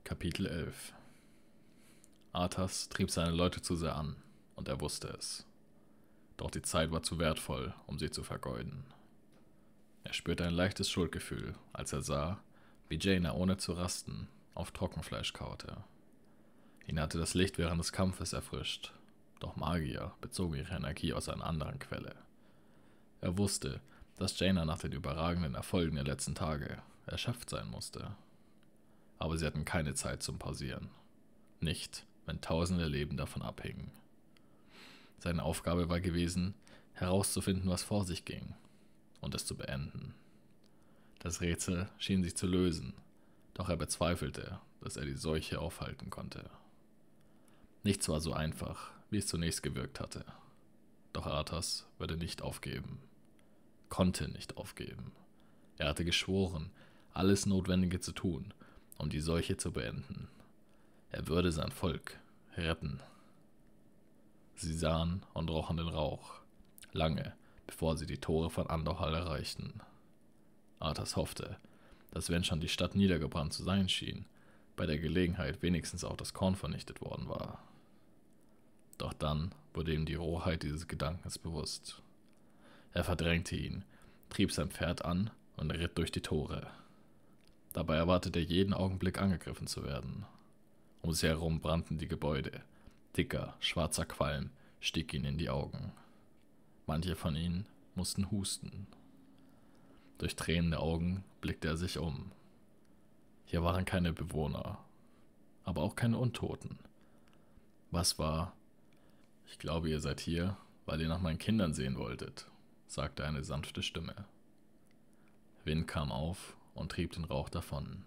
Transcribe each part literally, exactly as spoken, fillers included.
Kapitel elf. Arthas trieb seine Leute zu sehr an, und er wusste es. Doch die Zeit war zu wertvoll, um sie zu vergeuden. Er spürte ein leichtes Schuldgefühl, als er sah, wie Jaina ohne zu rasten auf Trockenfleisch kaute. Ihn hatte das Licht während des Kampfes erfrischt, doch Magier bezogen ihre Energie aus einer anderen Quelle. Er wusste, dass Jaina nach den überragenden Erfolgen der letzten Tage erschöpft sein musste. Aber sie hatten keine Zeit zum Pausieren. Nicht, wenn tausende Leben davon abhingen. Seine Aufgabe war gewesen, herauszufinden, was vor sich ging, und es zu beenden. Das Rätsel schien sich zu lösen, doch er bezweifelte, dass er die Seuche aufhalten konnte. Nichts war so einfach, wie es zunächst gewirkt hatte. Doch Arthas würde nicht aufgeben. Konnte nicht aufgeben. Er hatte geschworen, alles Notwendige zu tun, um die Seuche zu beenden. Er würde sein Volk retten. Sie sahen und rochen den Rauch, lange bevor sie die Tore von Andorhal erreichten. Arthas hoffte, dass wenn schon die Stadt niedergebrannt zu sein schien, bei der Gelegenheit wenigstens auch das Korn vernichtet worden war. Doch dann wurde ihm die Rohheit dieses Gedankens bewusst. Er verdrängte ihn, trieb sein Pferd an und ritt durch die Tore. Dabei erwartete er jeden Augenblick angegriffen zu werden. Um sie herum brannten die Gebäude. Dicker, schwarzer Qualm stieg ihn in die Augen. Manche von ihnen mussten husten. Durch tränende Augen blickte er sich um. Hier waren keine Bewohner, aber auch keine Untoten. Was war? Ich glaube, ihr seid hier, weil ihr nach meinen Kindern sehen wolltet, sagte eine sanfte Stimme. Wind kam auf und trieb den Rauch davon.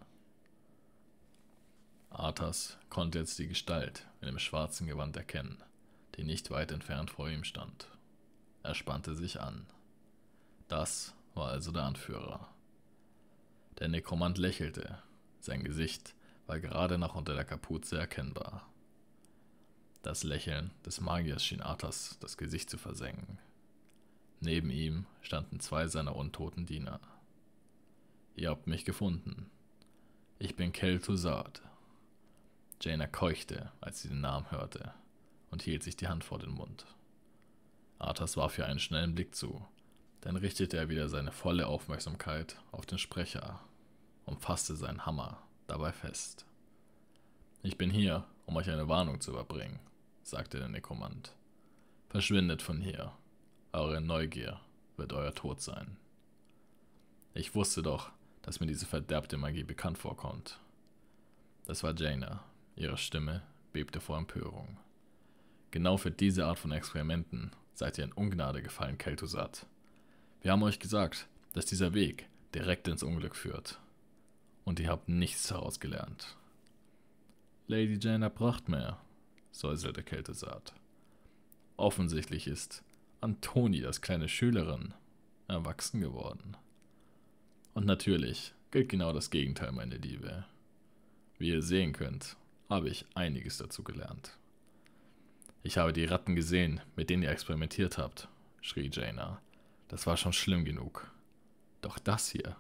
Arthas konnte jetzt die Gestalt in dem schwarzen Gewand erkennen, die nicht weit entfernt vor ihm stand. Er spannte sich an. Das war also der Anführer. Der Nekromant lächelte, sein Gesicht war gerade noch unter der Kapuze erkennbar. Das Lächeln des Magiers schien Arthas das Gesicht zu versengen. Neben ihm standen zwei seiner untoten Diener. Ihr habt mich gefunden. Ich bin Kel'Thuzad. Jaina keuchte, als sie den Namen hörte, und hielt sich die Hand vor den Mund. Arthas warf ihr einen schnellen Blick zu, dann richtete er wieder seine volle Aufmerksamkeit auf den Sprecher und fasste seinen Hammer dabei fest. Ich bin hier, um euch eine Warnung zu überbringen, sagte der Nekromant. Verschwindet von hier. Eure Neugier wird euer Tod sein. Ich wusste doch, dass mir diese verderbte Magie bekannt vorkommt. Das war Jaina. Ihre Stimme bebte vor Empörung. Genau für diese Art von Experimenten seid ihr in Ungnade gefallen, Kel'Thuzad. Wir haben euch gesagt, dass dieser Weg direkt ins Unglück führt. Und ihr habt nichts daraus gelernt. Lady Jaina Prachtmeer, säuselte Kel'Thuzad. Offensichtlich ist Antoni, das kleine Schülerin, erwachsen geworden. Und natürlich gilt genau das Gegenteil, meine Liebe. Wie ihr sehen könnt, habe ich einiges dazu gelernt. Ich habe die Ratten gesehen, mit denen ihr experimentiert habt, schrie Jaina. Das war schon schlimm genug. Doch das hier.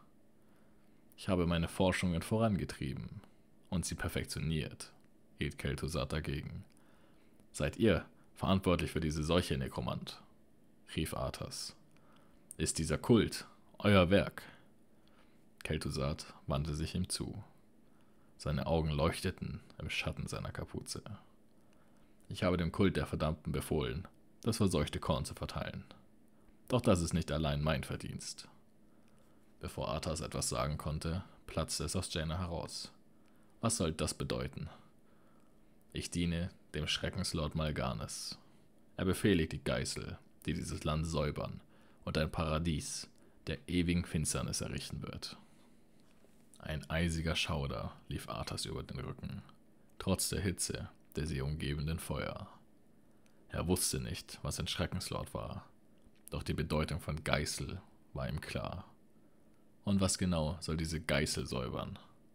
Ich habe meine Forschungen vorangetrieben und sie perfektioniert, hielt Kel'Thuzad dagegen. Seid ihr verantwortlich für diese Seuche, Nekromant? Rief Arthas. Ist dieser Kult euer Werk? Kel'Thuzad wandte sich ihm zu. Seine Augen leuchteten im Schatten seiner Kapuze. Ich habe dem Kult der Verdammten befohlen, das verseuchte Korn zu verteilen. Doch das ist nicht allein mein Verdienst. Bevor Arthas etwas sagen konnte, platzte es aus Jaina heraus. Was soll das bedeuten? Ich diene dem Schreckenslord Mal'Ganis. Er befehligt die Geißel, die dieses Land säubern und ein Paradies der ewigen Finsternis errichten wird. Ein eisiger Schauder lief Arthas über den Rücken, trotz der Hitze der sie umgebenden Feuer. Er wusste nicht, was ein Schreckenslord war, doch die Bedeutung von Geißel war ihm klar. Und was genau soll diese Geißel säubern?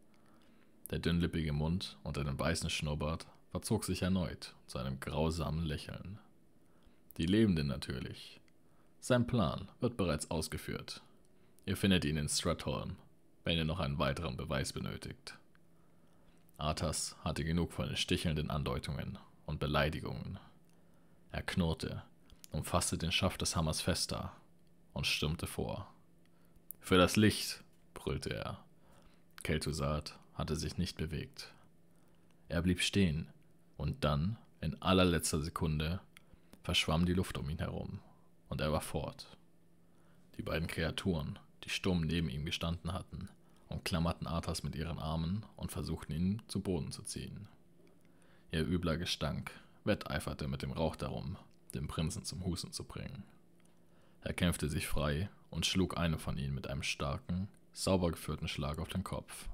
Der dünnlippige Mund unter dem weißen Schnurrbart verzog sich erneut zu einem grausamen Lächeln. Die Lebenden natürlich. Sein Plan wird bereits ausgeführt. Ihr findet ihn in Stratholm, wenn ihr noch einen weiteren Beweis benötigt. Arthas hatte genug von den stichelnden Andeutungen und Beleidigungen. Er knurrte, umfasste den Schaft des Hammers fester und stürmte vor. »Für das Licht«, brüllte er. Kel'Thuzad hatte sich nicht bewegt. Er blieb stehen, und dann, in allerletzter Sekunde, verschwamm die Luft um ihn herum, und er war fort. Die beiden Kreaturen, die stumm neben ihm gestanden hatten, umklammerten Arthas mit ihren Armen und versuchten ihn zu Boden zu ziehen. Ihr übler Gestank wetteiferte mit dem Rauch darum, den Prinzen zum Husten zu bringen. Er kämpfte sich frei und schlug einen von ihnen mit einem starken, sauber geführten Schlag auf den Kopf.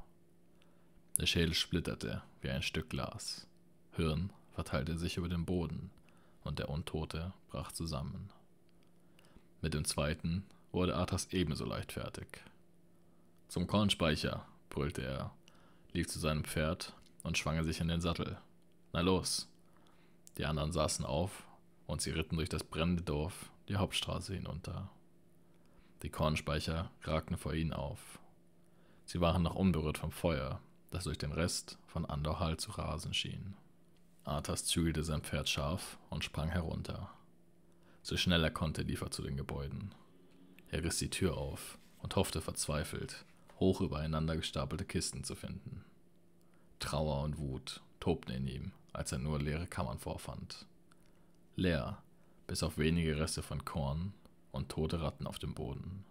Der Schädel splitterte wie ein Stück Glas. Hirn verteilte sich über den Boden und der Untote brach zusammen. Mit dem zweiten wurde Arthas ebenso leichtfertig. »Zum Kornspeicher«, brüllte er, lief zu seinem Pferd und schwang sich in den Sattel. »Na los!« Die anderen saßen auf und sie ritten durch das brennende Dorf die Hauptstraße hinunter. Die Kornspeicher ragten vor ihnen auf. Sie waren noch unberührt vom Feuer, das durch den Rest von Andorhal zu rasen schien. Arthas zügelte sein Pferd scharf und sprang herunter. So schnell er konnte, lief er zu den Gebäuden. Er riss die Tür auf und hoffte verzweifelt, hoch übereinander gestapelte Kisten zu finden. Trauer und Wut tobten in ihm, als er nur leere Kammern vorfand. Leer, bis auf wenige Reste von Korn und tote Ratten auf dem Boden.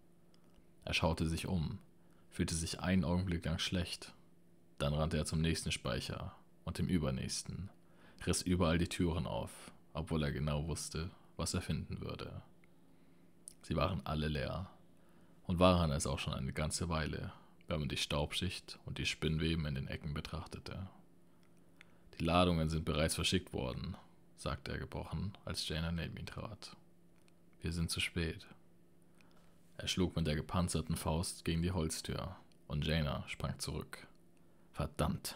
Er schaute sich um, fühlte sich einen Augenblick lang schlecht. Dann rannte er zum nächsten Speicher und dem übernächsten, riss überall die Türen auf, obwohl er genau wusste, was er finden würde. Sie waren alle leer und waren es auch schon eine ganze Weile, wenn man die Staubschicht und die Spinnweben in den Ecken betrachtete. »Die Ladungen sind bereits verschickt worden«, sagte er gebrochen, als Jaina neben ihn trat. »Wir sind zu spät.« Er schlug mit der gepanzerten Faust gegen die Holztür, und Jaina sprang zurück. »Verdammt!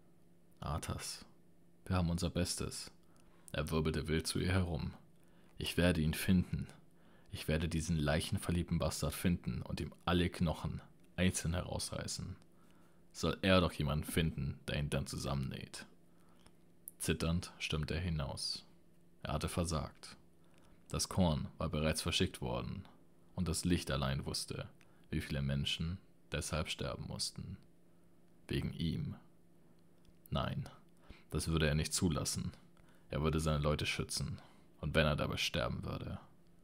Arthas, wir haben unser Bestes.« Er wirbelte wild zu ihr herum. »Ich werde ihn finden. Ich werde diesen leichenverliebten Bastard finden und ihm alle Knochen einzeln herausreißen. Soll er doch jemanden finden, der ihn dann zusammennäht.« Zitternd stürmte er hinaus. Er hatte versagt. Das Korn war bereits verschickt worden, und das Licht allein wusste, wie viele Menschen deshalb sterben mussten. Wegen ihm. Nein, das würde er nicht zulassen. Er würde seine Leute schützen, und wenn er dabei sterben würde.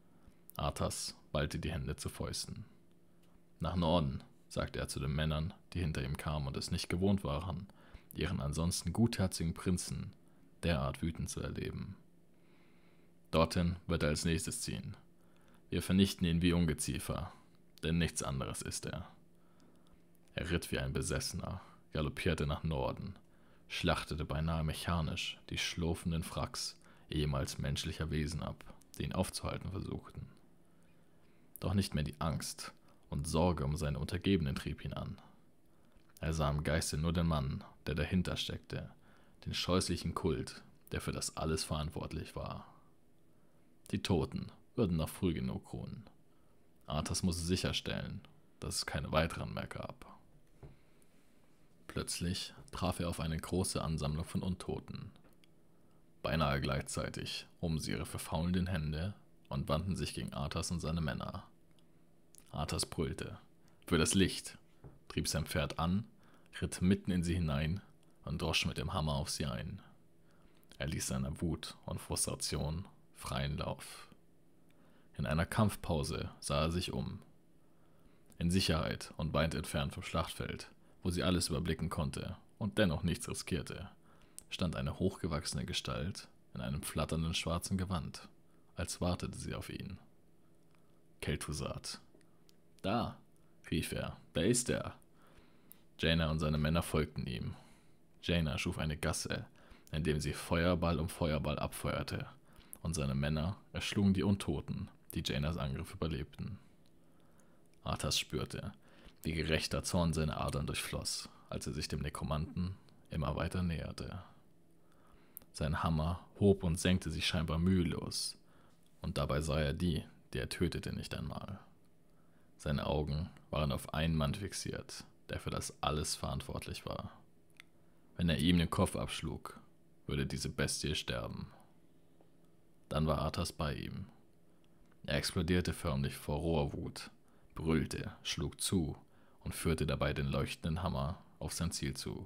Arthas ballte die Hände zu Fäusten. »Nach Norden«, sagte er zu den Männern, die hinter ihm kamen und es nicht gewohnt waren, ihren ansonsten gutherzigen Prinzen derart wütend zu erleben. »Dorthin wird er als nächstes ziehen. Wir vernichten ihn wie Ungeziefer, denn nichts anderes ist er.« Er ritt wie ein Besessener, galoppierte nach Norden, schlachtete beinahe mechanisch die schlurfenden Wracks ehemals menschlicher Wesen ab, die ihn aufzuhalten versuchten. Doch nicht mehr die Angst und Sorge um seine Untergebenen trieb ihn an. Er sah im Geiste nur den Mann, der dahinter steckte, den scheußlichen Kult, der für das alles verantwortlich war. Die Toten würden noch früh genug ruhen. Arthas musste sicherstellen, dass es keine weiteren mehr gab. Plötzlich traf er auf eine große Ansammlung von Untoten. Beinahe gleichzeitig hoben sie ihre verfaulenden Hände und wandten sich gegen Arthas und seine Männer. Arthas brüllte: »Für das Licht!«, trieb sein Pferd an, ritt mitten in sie hinein und drosch mit dem Hammer auf sie ein. Er ließ seiner Wut und Frustration freien Lauf. In einer Kampfpause sah er sich um. In Sicherheit und weit entfernt vom Schlachtfeld, wo sie alles überblicken konnte und dennoch nichts riskierte, stand eine hochgewachsene Gestalt in einem flatternden schwarzen Gewand, als wartete sie auf ihn. Kel'Thuzad. »Da«, rief er, »da ist er!« Jaina und seine Männer folgten ihm. Jaina schuf eine Gasse, indem sie Feuerball um Feuerball abfeuerte, und seine Männer erschlugen die Untoten, die Jainas Angriff überlebten. Arthas spürte, wie gerechter Zorn seine Adern durchfloss, als er sich dem Nekromanten immer weiter näherte. Sein Hammer hob und senkte sich scheinbar mühelos, und dabei sah er die, die er tötete, nicht einmal. Seine Augen waren auf einen Mann fixiert, der für das alles verantwortlich war. Wenn er ihm den Kopf abschlug, würde diese Bestie sterben. Dann war Arthas bei ihm. Er explodierte förmlich vor roher Wut, brüllte, schlug zu und führte dabei den leuchtenden Hammer auf sein Ziel zu.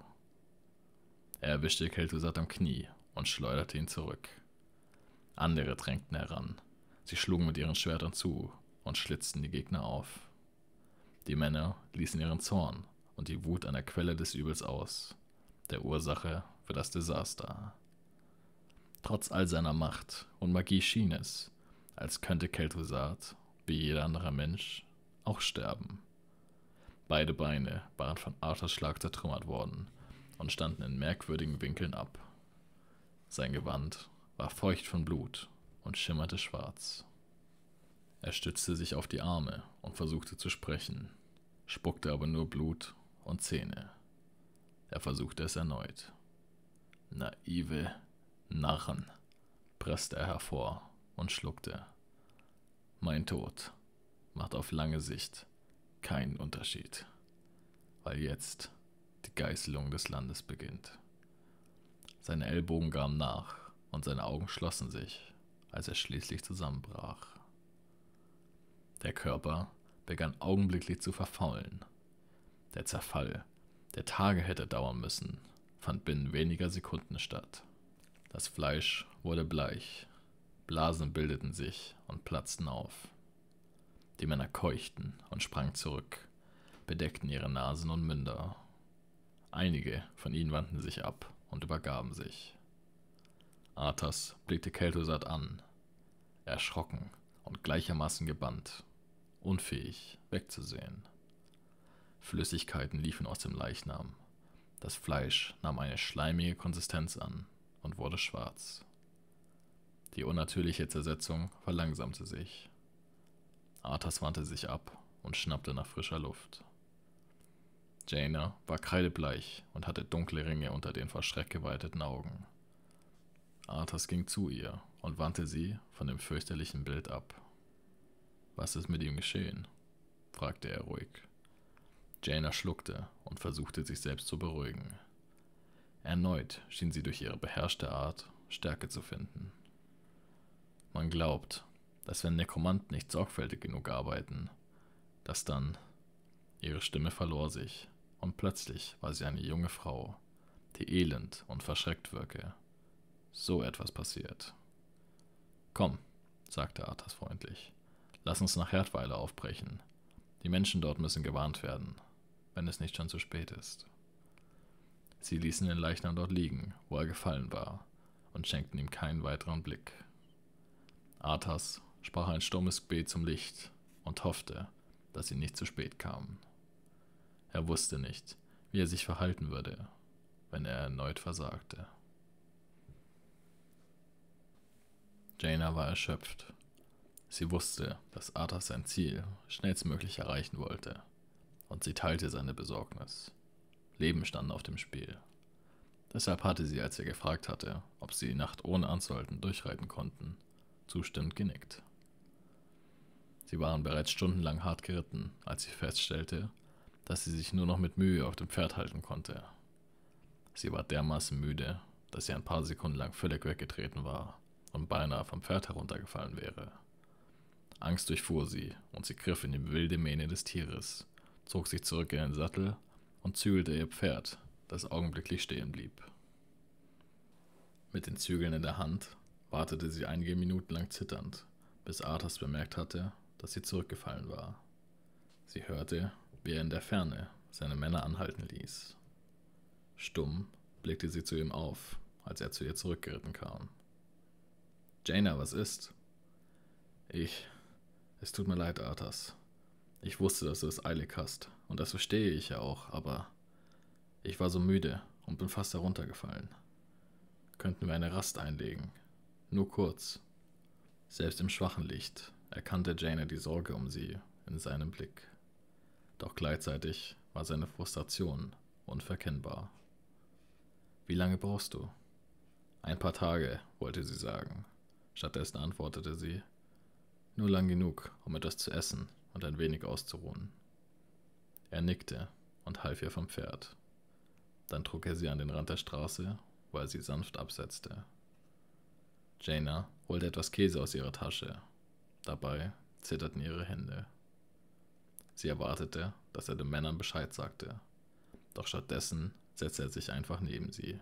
Er erwischte Kel'Thuzad am Knie und schleuderte ihn zurück. Andere drängten heran. Sie schlugen mit ihren Schwertern zu und schlitzten die Gegner auf. Die Männer ließen ihren Zorn und die Wut an der Quelle des Übels aus, der Ursache für das Desaster. Trotz all seiner Macht und Magie schien es, als könnte Kel'Thuzad, wie jeder andere Mensch, auch sterben. Beide Beine waren von Arthas Schlag zertrümmert worden und standen in merkwürdigen Winkeln ab. Sein Gewand war feucht von Blut und schimmerte schwarz. Er stützte sich auf die Arme und versuchte zu sprechen, spuckte aber nur Blut und Zähne. Er versuchte es erneut. Naive Narren, presste er hervor und schluckte. Mein Tod macht auf lange Sicht keinen Unterschied, weil jetzt die Geißelung des Landes beginnt. Seine Ellbogen gaben nach und seine Augen schlossen sich, als er schließlich zusammenbrach. Der Körper begann augenblicklich zu verfaulen. Der Zerfall, der Tage hätte dauern müssen, fand binnen weniger Sekunden statt. Das Fleisch wurde bleich, Blasen bildeten sich und platzten auf. Die Männer keuchten und sprangen zurück, bedeckten ihre Nasen und Münder. Einige von ihnen wandten sich ab und übergaben sich. Arthas blickte Kel'Thuzad an, erschrocken und gleichermaßen gebannt, unfähig wegzusehen. Flüssigkeiten liefen aus dem Leichnam. Das Fleisch nahm eine schleimige Konsistenz an und wurde schwarz. Die unnatürliche Zersetzung verlangsamte sich. Arthas wandte sich ab und schnappte nach frischer Luft. Jaina war kreidebleich und hatte dunkle Ringe unter den vor Schreck geweiteten Augen. Arthas ging zu ihr und wandte sie von dem fürchterlichen Bild ab. »Was ist mit ihm geschehen?« fragte er ruhig. Jaina schluckte und versuchte, sich selbst zu beruhigen. Erneut schien sie durch ihre beherrschte Art Stärke zu finden. Man glaubt, dass wenn Nekromanten nicht sorgfältig genug arbeiten, dass dann... Ihre Stimme verlor sich, und plötzlich war sie eine junge Frau, die elend und verschreckt wirke. So etwas passiert. »Komm«, sagte Arthas freundlich, »lass uns nach Herdweiler aufbrechen. Die Menschen dort müssen gewarnt werden, wenn es nicht schon zu spät ist.« Sie ließen den Leichnam dort liegen, wo er gefallen war, und schenkten ihm keinen weiteren Blick. Arthas sprach ein stummes Gebet zum Licht und hoffte, dass sie nicht zu spät kamen. Er wusste nicht, wie er sich verhalten würde, wenn er erneut versagte. Jaina war erschöpft. Sie wusste, dass Arthas sein Ziel schnellstmöglich erreichen wollte, und sie teilte seine Besorgnis. Leben standen auf dem Spiel. Deshalb hatte sie, als er gefragt hatte, ob sie die Nacht ohne anzuhalten durchreiten konnten, zustimmend genickt. Sie waren bereits stundenlang hart geritten, als sie feststellte, dass sie sich nur noch mit Mühe auf dem Pferd halten konnte. Sie war dermaßen müde, dass sie ein paar Sekunden lang völlig weggetreten war und beinahe vom Pferd heruntergefallen wäre. Angst durchfuhr sie und sie griff in die wilde Mähne des Tieres, zog sich zurück in den Sattel und zügelte ihr Pferd, das augenblicklich stehen blieb. Mit den Zügeln in der Hand wartete sie einige Minuten lang zitternd, bis Arthas bemerkt hatte, dass sie zurückgefallen war. Sie hörte, wie er in der Ferne seine Männer anhalten ließ. Stumm blickte sie zu ihm auf, als er zu ihr zurückgeritten kam. »Jaina, was ist?« »Ich... Es tut mir leid, Arthas. Ich wusste, dass du es eilig hast, und das verstehe ich ja auch, aber ich war so müde und bin fast heruntergefallen. Könnten wir eine Rast einlegen? Nur kurz.« Selbst im schwachen Licht erkannte Jaina die Sorge um sie in seinem Blick. Doch gleichzeitig war seine Frustration unverkennbar. »Wie lange brauchst du?« »Ein paar Tage«, wollte sie sagen. Stattdessen antwortete sie, »Nur lang genug, um etwas zu essen und ein wenig auszuruhen.« Er nickte und half ihr vom Pferd. Dann trug er sie an den Rand der Straße, wo er sie sanft absetzte. Jaina holte etwas Käse aus ihrer Tasche. Dabei zitterten ihre Hände. Sie erwartete, dass er den Männern Bescheid sagte, doch stattdessen setzte er sich einfach neben sie.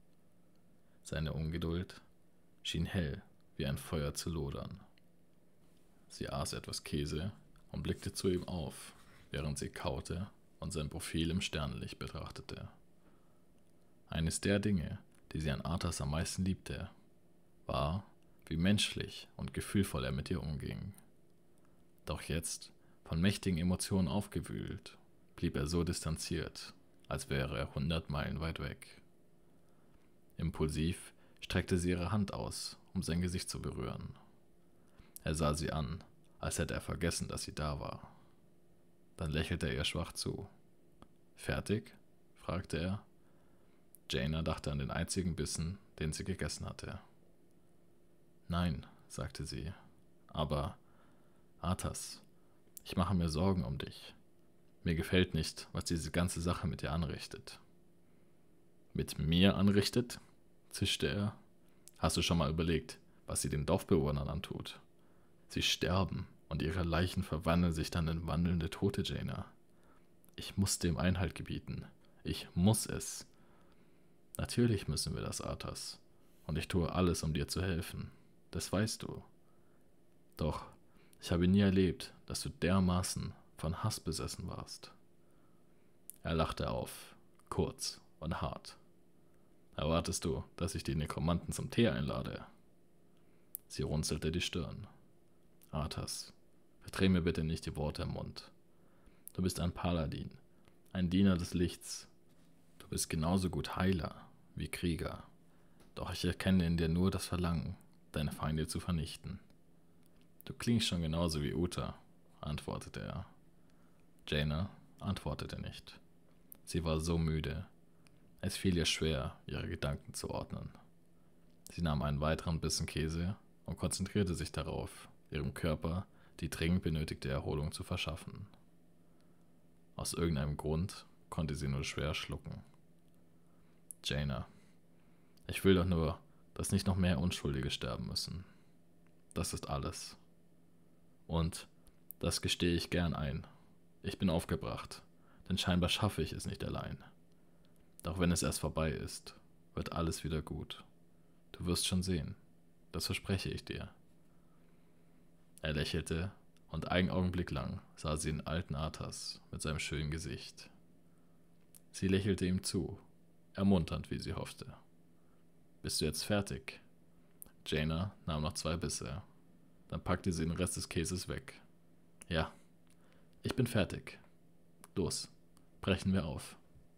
Seine Ungeduld schien hell wie ein Feuer zu lodern. Sie aß etwas Käse und blickte zu ihm auf, während sie kaute und sein Profil im Sternenlicht betrachtete. Eines der Dinge, die sie an Arthas am meisten liebte, war, wie menschlich und gefühlvoll er mit ihr umging. Doch jetzt, von mächtigen Emotionen aufgewühlt, blieb er so distanziert, als wäre er hundert Meilen weit weg. Impulsiv streckte sie ihre Hand aus, um sein Gesicht zu berühren. Er sah sie an, als hätte er vergessen, dass sie da war. Dann lächelte er ihr schwach zu. »Fertig?« fragte er. Jaina dachte an den einzigen Bissen, den sie gegessen hatte. »Nein«, sagte sie, »aber, Arthas, ich mache mir Sorgen um dich. Mir gefällt nicht, was diese ganze Sache mit dir anrichtet.« »Mit mir anrichtet?« zischte er. »Hast du schon mal überlegt, was sie den Dorfbewohnern antut? Sie sterben und ihre Leichen verwandeln sich dann in wandelnde Tote, Jaina. Ich muss dem Einhalt gebieten. Ich muss es. Natürlich müssen wir das, Arthas. Und ich tue alles, um dir zu helfen. Das weißt du. Doch ich habe nie erlebt, dass du dermaßen von Hass besessen warst.« Er lachte auf, kurz und hart. »Erwartest du, dass ich die Nekromanten zum Tee einlade?« Sie runzelte die Stirn. »Arthas, verdreh mir bitte nicht die Worte im Mund. Du bist ein Paladin, ein Diener des Lichts. Du bist genauso gut Heiler wie Krieger. Doch ich erkenne in dir nur das Verlangen, deine Feinde zu vernichten.« »Du klingst schon genauso wie Uta«, antwortete er. Jaina antwortete nicht. Sie war so müde. Es fiel ihr schwer, ihre Gedanken zu ordnen. Sie nahm einen weiteren Bissen Käse und konzentrierte sich darauf, ihrem Körper die dringend benötigte Erholung zu verschaffen. Aus irgendeinem Grund konnte sie nur schwer schlucken. »Jaina, ich will doch nur, dass nicht noch mehr Unschuldige sterben müssen. Das ist alles. Und das gestehe ich gern ein. Ich bin aufgebracht, denn scheinbar schaffe ich es nicht allein. Doch wenn es erst vorbei ist, wird alles wieder gut. Du wirst schon sehen. Das verspreche ich dir.« Er lächelte, und einen Augenblick lang sah sie den alten Arthas mit seinem schönen Gesicht. Sie lächelte ihm zu, ermunternd, wie sie hoffte. »Bist du jetzt fertig?« Jaina nahm noch zwei Bisse. Dann packte sie den Rest des Käses weg. »Ja, ich bin fertig. Los, brechen wir auf.«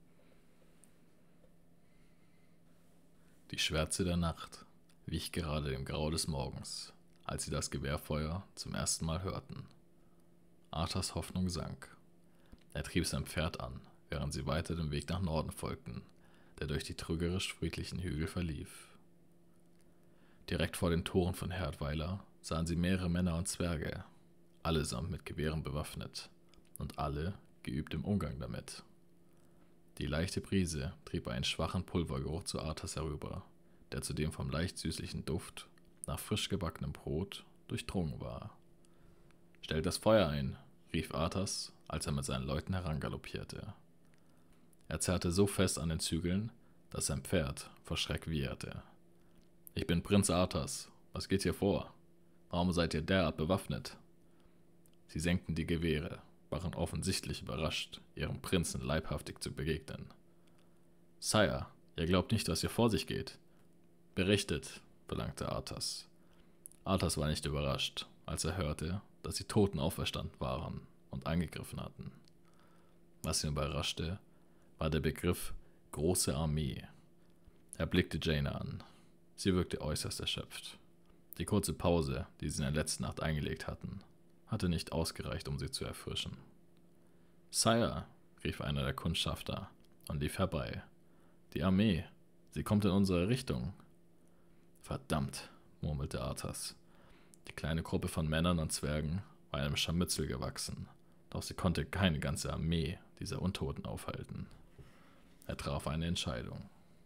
Die Schwärze der Nacht wich gerade dem Grau des Morgens, als sie das Gewehrfeuer zum ersten Mal hörten. Arthas Hoffnung sank. Er trieb sein Pferd an, während sie weiter dem Weg nach Norden folgten, der durch die trügerisch friedlichen Hügel verlief. Direkt vor den Toren von Herdweiler sahen sie mehrere Männer und Zwerge, allesamt mit Gewehren bewaffnet und alle geübt im Umgang damit. Die leichte Brise trieb einen schwachen Pulvergeruch zu Arthas herüber, der zudem vom leicht süßlichen Duft nach frisch gebackenem Brot durchdrungen war. »Stellt das Feuer ein«, rief Arthas, als er mit seinen Leuten herangaloppierte. Er zerrte so fest an den Zügeln, dass sein Pferd vor Schreck wieherte. »Ich bin Prinz Arthas. Was geht hier vor? Warum seid ihr derart bewaffnet?« Sie senkten die Gewehre, waren offensichtlich überrascht, ihrem Prinzen leibhaftig zu begegnen. »Sire, ihr glaubt nicht, was hier vor sich geht.« »Berichtet«, verlangte Arthas. Arthas war nicht überrascht, als er hörte, dass die Toten auferstanden waren und angegriffen hatten. Was ihn überraschte, war der Begriff »große Armee«. Er blickte Jaina an. Sie wirkte äußerst erschöpft. Die kurze Pause, die sie in der letzten Nacht eingelegt hatten, hatte nicht ausgereicht, um sie zu erfrischen. »Sire«, rief einer der Kundschafter und lief herbei. »Die Armee, sie kommt in unsere Richtung.« »Verdammt«, murmelte Arthas. Die kleine Gruppe von Männern und Zwergen war einem Scharmützel gewachsen, doch sie konnte keine ganze Armee dieser Untoten aufhalten. Er traf eine Entscheidung.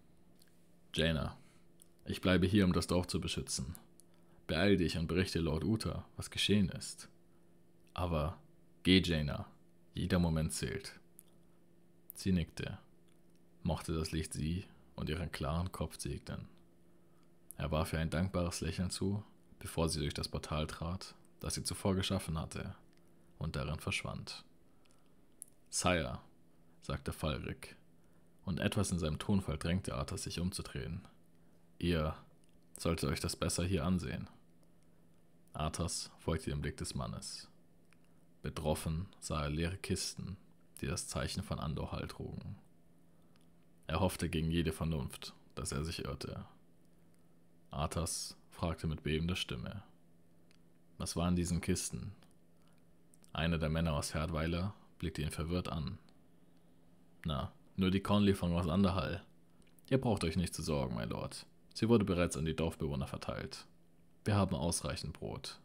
Jaina, ich bleibe hier, um das Dorf zu beschützen. Beeil dich und berichte Lord Uther, was geschehen ist. Aber geh, Jaina. Jeder Moment zählt. Sie nickte, mochte das Licht sie und ihren klaren Kopf segnen. Er warf ihr ein dankbares Lächeln zu, bevor sie durch das Portal trat, das sie zuvor geschaffen hatte, und darin verschwand. Sire, sagte Falrik, und etwas in seinem Tonfall drängte Arthas, sich umzudrehen. Ihr solltet euch das besser hier ansehen. Arthas folgte dem Blick des Mannes. Betroffen sah er leere Kisten, die das Zeichen von Andorhall trugen. Er hoffte gegen jede Vernunft, dass er sich irrte. Arthas fragte mit bebender Stimme: Was war in diesen Kisten? Einer der Männer aus Herdweiler blickte ihn verwirrt an. Na, nur die Kornlieferung aus Andorhall. Ihr braucht euch nicht zu sorgen, mein Lord. Sie wurde bereits an die Dorfbewohner verteilt. Wir haben ausreichend Brot.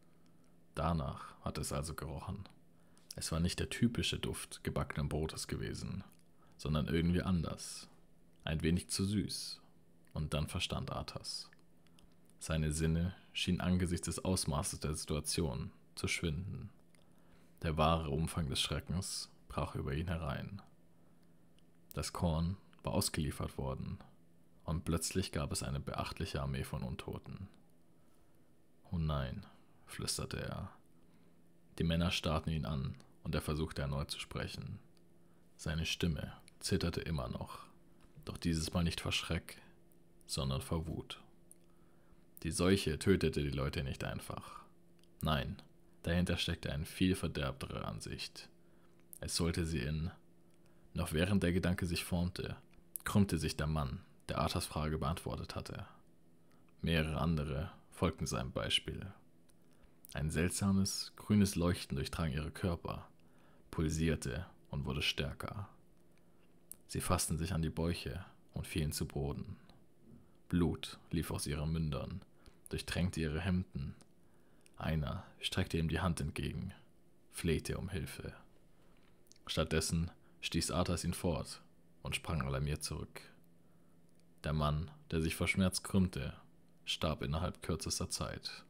Danach hat es also gerochen. Es war nicht der typische Duft gebackenen Brotes gewesen, sondern irgendwie anders. Ein wenig zu süß. Und dann verstand Arthas. Seine Sinne schienen angesichts des Ausmaßes der Situation zu schwinden. Der wahre Umfang des Schreckens brach über ihn herein. Das Korn war ausgeliefert worden, und plötzlich gab es eine beachtliche Armee von Untoten. »Oh nein«, flüsterte er. Die Männer starrten ihn an, und er versuchte erneut zu sprechen. Seine Stimme zitterte immer noch, doch dieses Mal nicht vor Schreck, sondern vor Wut. Die Seuche tötete die Leute nicht einfach. Nein, dahinter steckte eine viel verderbtere Ansicht. Es sollte sie in... Noch während der Gedanke sich formte, krümmte sich der Mann, der Arthas Frage beantwortet hatte. Mehrere andere folgten seinem Beispiel. Ein seltsames, grünes Leuchten durchdrang ihre Körper, pulsierte und wurde stärker. Sie fassten sich an die Bäuche und fielen zu Boden. Blut lief aus ihren Mündern, durchtränkte ihre Hemden. Einer streckte ihm die Hand entgegen, flehte um Hilfe. Stattdessen stieß Arthas ihn fort und sprang alarmiert zurück. Der Mann, der sich vor Schmerz krümmte, starb innerhalb kürzester Zeit.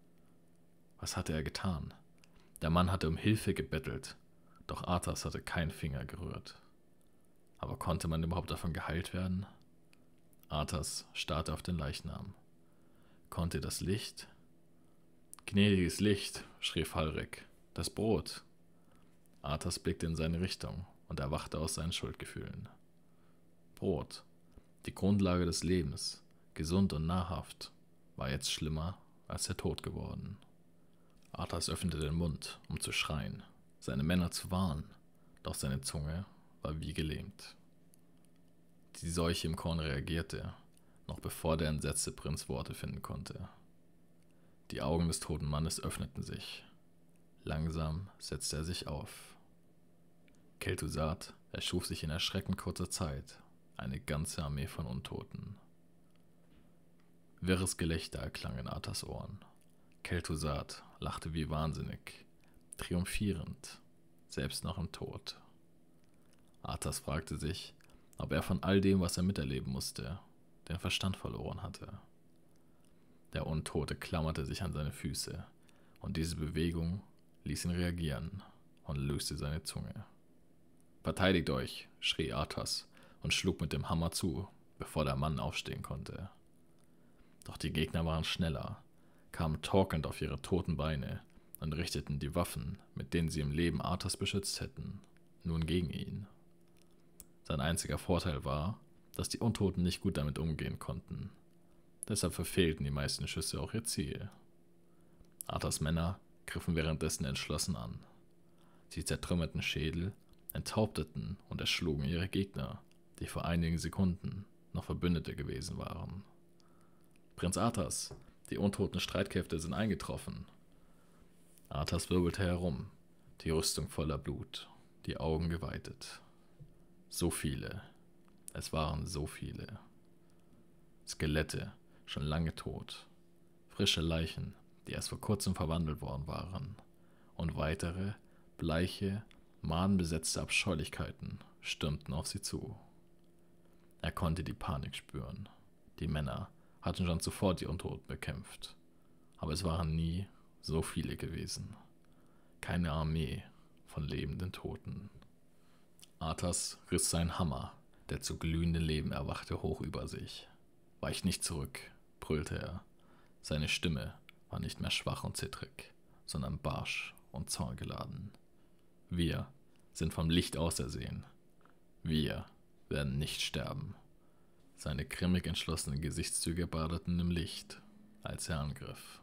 Was hatte er getan? Der Mann hatte um Hilfe gebettelt, doch Arthas hatte keinen Finger gerührt. Aber konnte man überhaupt davon geheilt werden? Arthas starrte auf den Leichnam. Konnte das Licht? »Gnädiges Licht«, schrie Falrik, »das Brot!« Arthas blickte in seine Richtung und erwachte aus seinen Schuldgefühlen. Brot, die Grundlage des Lebens, gesund und nahrhaft, war jetzt schlimmer als der Tod geworden. Arthas öffnete den Mund, um zu schreien, seine Männer zu warnen, doch seine Zunge war wie gelähmt. Die Seuche im Korn reagierte, noch bevor der entsetzte Prinz Worte finden konnte. Die Augen des toten Mannes öffneten sich. Langsam setzte er sich auf. Kel'Thuzad erschuf sich in erschreckend kurzer Zeit eine ganze Armee von Untoten. Wirres Gelächter erklang in Arthas Ohren. Kel'Thuzad lachte wie wahnsinnig, triumphierend, selbst noch im Tod. Arthas fragte sich, ob er von all dem, was er miterleben musste, den Verstand verloren hatte. Der Untote klammerte sich an seine Füße, und diese Bewegung ließ ihn reagieren und löste seine Zunge. »Verteidigt euch«, schrie Arthas und schlug mit dem Hammer zu, bevor der Mann aufstehen konnte. Doch die Gegner waren schneller, kamen torkelnd auf ihre toten Beine und richteten die Waffen, mit denen sie im Leben Arthas beschützt hätten, nun gegen ihn. Sein einziger Vorteil war, dass die Untoten nicht gut damit umgehen konnten. Deshalb verfehlten die meisten Schüsse auch ihr Ziel. Arthas Männer griffen währenddessen entschlossen an. Sie zertrümmerten Schädel, enthaupteten und erschlugen ihre Gegner, die vor einigen Sekunden noch Verbündete gewesen waren. »Prinz Arthas, die untoten Streitkräfte sind eingetroffen.« Arthas wirbelte herum, die Rüstung voller Blut, die Augen geweitet. So viele, es waren so viele. Skelette, schon lange tot, frische Leichen, die erst vor kurzem verwandelt worden waren, und weitere, bleiche, madenbesetzte Abscheulichkeiten stürmten auf sie zu. Er konnte die Panik spüren. Die Männer hatten schon zuvor die Untoten bekämpft, aber es waren nie so viele gewesen. Keine Armee von lebenden Toten. Arthas riss seinen Hammer, der zu glühendem Leben erwachte, hoch über sich. »Weich nicht zurück«, brüllte er. Seine Stimme war nicht mehr schwach und zittrig, sondern barsch und zorngeladen. »Wir sind vom Licht ausersehen. Wir werden nicht sterben.« Seine grimmig entschlossenen Gesichtszüge badeten im Licht, als er angriff.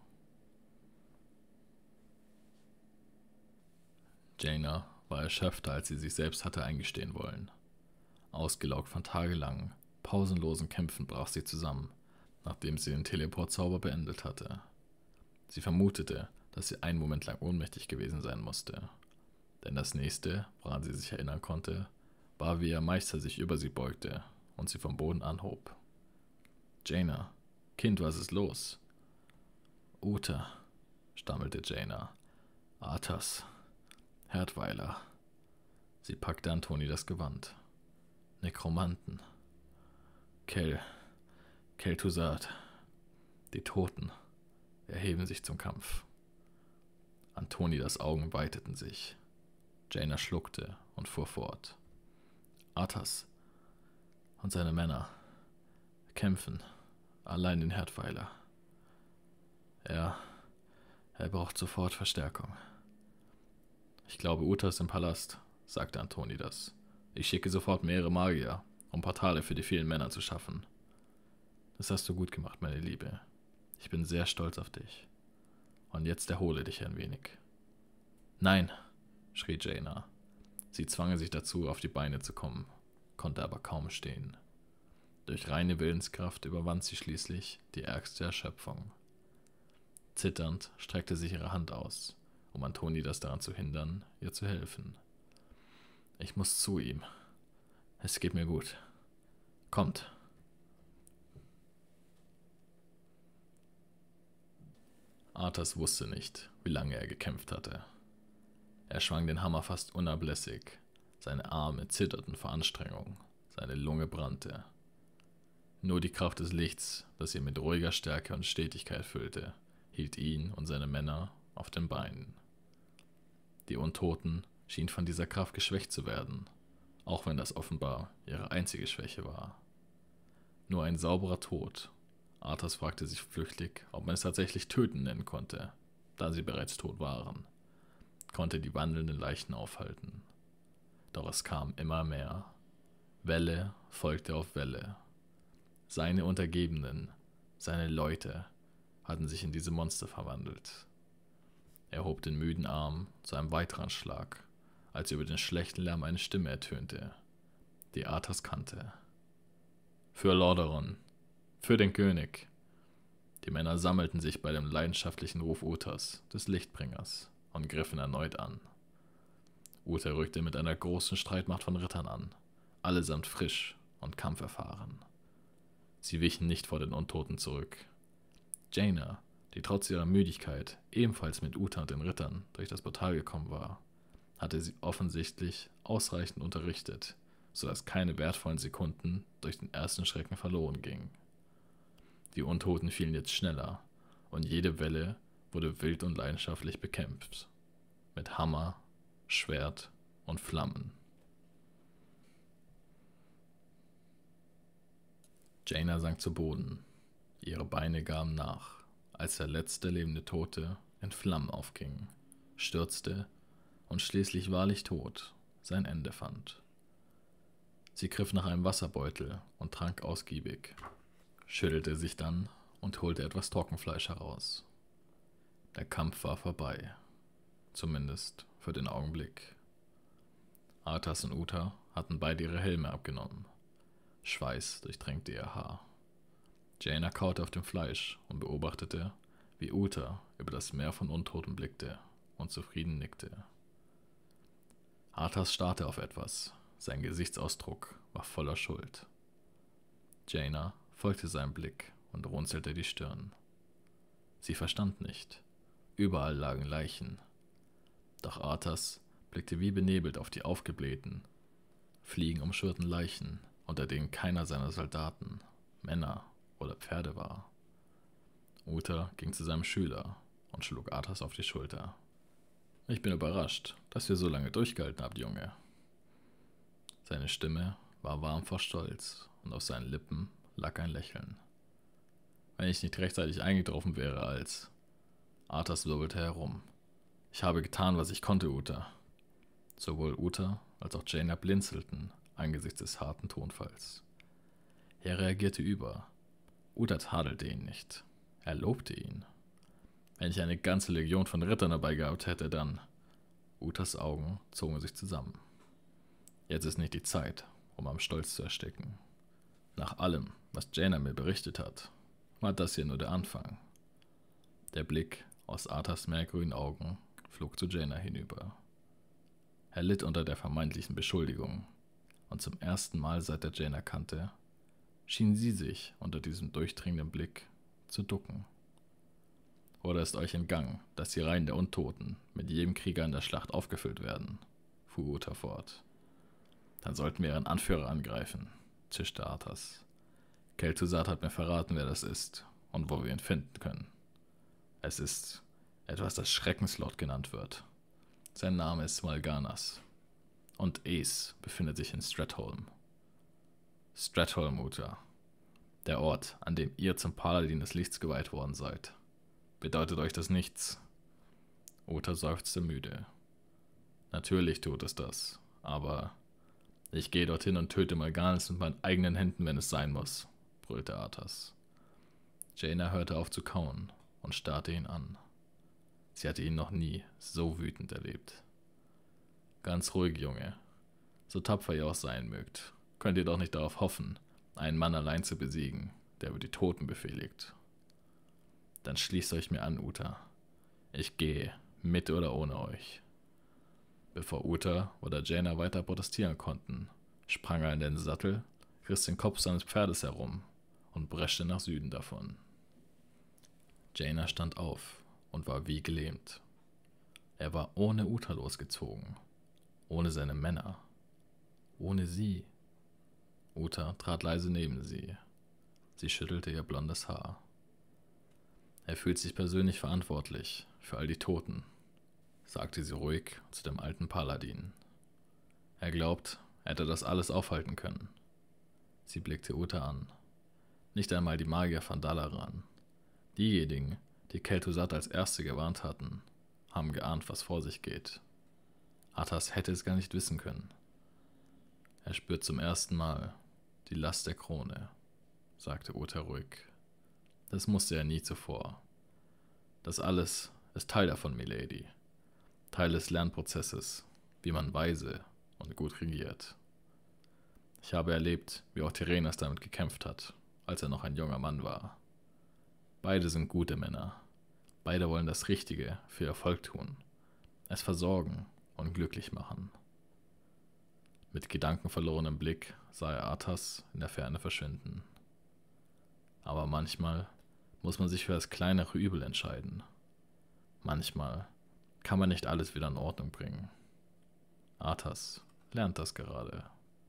Jaina war erschöpfter, als sie sich selbst hatte eingestehen wollen. Ausgelaugt von tagelangen, pausenlosen Kämpfen brach sie zusammen, nachdem sie den Teleportzauber beendet hatte. Sie vermutete, dass sie einen Moment lang ohnmächtig gewesen sein musste. Denn das nächste, woran sie sich erinnern konnte, war, wie ihr Meister sich über sie beugte und sie vom Boden anhob. »Jaina, Kind, was ist los?« »Uta«, stammelte Jaina. »Arthas, Herdweiler.« Sie packte Antoni das Gewand. »Nekromanten. Kel, Kel'Thuzad. Die Toten erheben sich zum Kampf.« Antonidas Augen weiteten sich. Jaina schluckte und fuhr fort. »Arthas und seine Männer kämpfen allein den Herdweiler. Er, er braucht sofort Verstärkung.« »Ich glaube, Uta ist im Palast«, sagte Antonidas. »Ich schicke sofort mehrere Magier, um Portale für die vielen Männer zu schaffen.« »Das hast du gut gemacht, meine Liebe. Ich bin sehr stolz auf dich. Und jetzt erhole dich ein wenig.« »Nein«, schrie Jaina. Sie zwang sich dazu, auf die Beine zu kommen, konnte aber kaum stehen. Durch reine Willenskraft überwand sie schließlich die ärgste Erschöpfung. Zitternd streckte sich ihre Hand aus, um Antonidas daran zu hindern, ihr zu helfen. »Ich muss zu ihm. Es geht mir gut. Kommt.« Arthas wusste nicht, wie lange er gekämpft hatte. Er schwang den Hammer fast unablässig, seine Arme zitterten vor Anstrengung, seine Lunge brannte. Nur die Kraft des Lichts, das ihn mit ruhiger Stärke und Stetigkeit füllte, hielt ihn und seine Männer auf den Beinen. Die Untoten schienen von dieser Kraft geschwächt zu werden, auch wenn das offenbar ihre einzige Schwäche war. Nur ein sauberer Tod. Arthas fragte sich flüchtig, ob man es tatsächlich töten nennen konnte, da sie bereits tot waren, konnte die wandelnden Leichen aufhalten. Doch es kam immer mehr. Welle folgte auf Welle. Seine Untergebenen, seine Leute, hatten sich in diese Monster verwandelt. Er hob den müden Arm zu einem weiteren Schlag, als über den schlechten Lärm eine Stimme ertönte, die Arthas kannte. »Für Lordaeron! Für den König!« Die Männer sammelten sich bei dem leidenschaftlichen Ruf Utas, des Lichtbringers, und griffen erneut an. Uta rückte mit einer großen Streitmacht von Rittern an, allesamt frisch und kampferfahren. Sie wichen nicht vor den Untoten zurück. Jaina, die trotz ihrer Müdigkeit ebenfalls mit Uta und den Rittern durch das Portal gekommen war, hatte sie offensichtlich ausreichend unterrichtet, sodass keine wertvollen Sekunden durch den ersten Schrecken verloren gingen. Die Untoten fielen jetzt schneller, und jede Welle wurde wild und leidenschaftlich bekämpft. Mit Hammer, Schwert und Flammen. Jaina sank zu Boden. Ihre Beine gaben nach, als der letzte lebende Tote in Flammen aufging, stürzte und schließlich wahrlich tot sein Ende fand. Sie griff nach einem Wasserbeutel und trank ausgiebig, schüttelte sich dann und holte etwas Trockenfleisch heraus. Der Kampf war vorbei, zumindest für den Augenblick. Arthas und Uta hatten beide ihre Helme abgenommen. Schweiß durchtränkte ihr Haar. Jaina kaute auf dem Fleisch und beobachtete, wie Uta über das Meer von Untoten blickte und zufrieden nickte. Arthas starrte auf etwas, sein Gesichtsausdruck war voller Schuld. Jaina folgte seinem Blick und runzelte die Stirn. Sie verstand nicht. Überall lagen Leichen. Doch Arthas blickte wie benebelt auf die aufgeblähten, fliegenumschwirrten Leichen, unter denen keiner seiner Soldaten, Männer oder Pferde war. Uther ging zu seinem Schüler und schlug Arthas auf die Schulter. »Ich bin überrascht, dass ihr so lange durchgehalten habt, Junge.« Seine Stimme war warm vor Stolz und auf seinen Lippen lag ein Lächeln. Wenn ich nicht rechtzeitig eingetroffen wäre, als... Arthas wirbelte herum. »Ich habe getan, was ich konnte, Uther.« Sowohl Uther als auch Jaina blinzelten angesichts des harten Tonfalls. Er reagierte über. Uther tadelte ihn nicht. Er lobte ihn. Wenn ich eine ganze Legion von Rittern dabei gehabt hätte, dann... Uthers Augen zogen sich zusammen. Jetzt ist nicht die Zeit, um am Stolz zu ersticken. Nach allem, was Jaina mir berichtet hat, war das hier nur der Anfang. Der Blick aus Arthas meergrünen Augen flog zu Jaina hinüber. Er litt unter der vermeintlichen Beschuldigung, und zum ersten Mal seit er Jaina kannte, schien sie sich unter diesem durchdringenden Blick zu ducken. »Oder ist euch entgangen, dass die Reihen der Untoten mit jedem Krieger in der Schlacht aufgefüllt werden?« fuhr Uther fort. »Dann sollten wir ihren Anführer angreifen«, zischte Arthas. »Kel'Thuzad hat mir verraten, wer das ist und wo wir ihn finden können. Es ist etwas, das Schreckenslord genannt wird. Sein Name ist Mal'Ganas. Und Ace befindet sich in Stratholme.« »Stratholme, Uther. Der Ort, an dem ihr zum Paladin des Lichts geweiht worden seid. Bedeutet euch das nichts?« Uther seufzte müde. »Natürlich tut es das, aber ich gehe dorthin und töte Mal'Ganas mit meinen eigenen Händen, wenn es sein muss«, brüllte Arthas. Jaina hörte auf zu kauen und starrte ihn an. Sie hatte ihn noch nie so wütend erlebt. »Ganz ruhig, Junge. So tapfer ihr auch sein mögt, könnt ihr doch nicht darauf hoffen, einen Mann allein zu besiegen, der über die Toten befehligt. Dann schließt euch mir an, Uther. Ich gehe, mit oder ohne euch.« Bevor Uther oder Jaina weiter protestieren konnten, sprang er in den Sattel, riss den Kopf seines Pferdes herum und preschte nach Süden davon. Jaina stand auf und war wie gelähmt. Er war ohne Uther losgezogen, ohne seine Männer, ohne sie. Uther trat leise neben sie. Sie schüttelte ihr blondes Haar. »Er fühlt sich persönlich verantwortlich für all die Toten«, sagte sie ruhig zu dem alten Paladin. »Er glaubt, er hätte das alles aufhalten können.« Sie blickte Uther an. Nicht einmal die Magier von Dalaran, diejenigen, die Kel'Thuzad als Erste gewarnt hatten, haben geahnt, was vor sich geht. Arthas hätte es gar nicht wissen können. »Er spürt zum ersten Mal die Last der Krone«, sagte Uther ruhig. »Das musste er nie zuvor. Das alles ist Teil davon, Milady. Teil des Lernprozesses, wie man weise und gut regiert. Ich habe erlebt, wie auch Terenas damit gekämpft hat, als er noch ein junger Mann war. Beide sind gute Männer. Beide wollen das Richtige für ihr Volk tun, es versorgen und glücklich machen.« Mit gedankenverlorenem Blick sah er Arthas in der Ferne verschwinden. Aber manchmal muss man sich für das kleinere Übel entscheiden. Manchmal kann man nicht alles wieder in Ordnung bringen. Arthas lernt das gerade.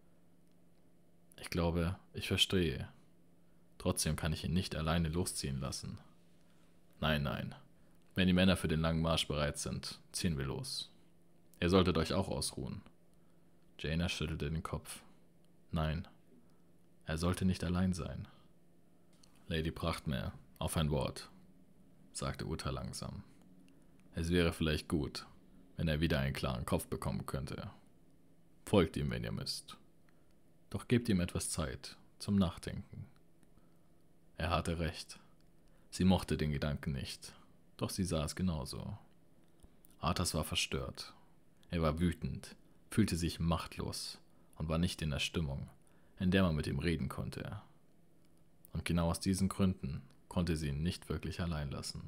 Ich glaube, ich verstehe. Trotzdem kann ich ihn nicht alleine losziehen lassen. Nein, nein. Wenn die Männer für den langen Marsch bereit sind, ziehen wir los. Ihr solltet euch auch ausruhen. Jaina schüttelte den Kopf. Nein, er sollte nicht allein sein. Lady Prachtmare, auf ein Wort, sagte Uther langsam. Es wäre vielleicht gut, wenn er wieder einen klaren Kopf bekommen könnte. Folgt ihm, wenn ihr müsst. Doch gebt ihm etwas Zeit zum Nachdenken. Er hatte recht. Sie mochte den Gedanken nicht, doch sie sah es genauso. Arthas war verstört. Er war wütend, fühlte sich machtlos und war nicht in der Stimmung, in der man mit ihm reden konnte. Und genau aus diesen Gründen konnte sie ihn nicht wirklich allein lassen.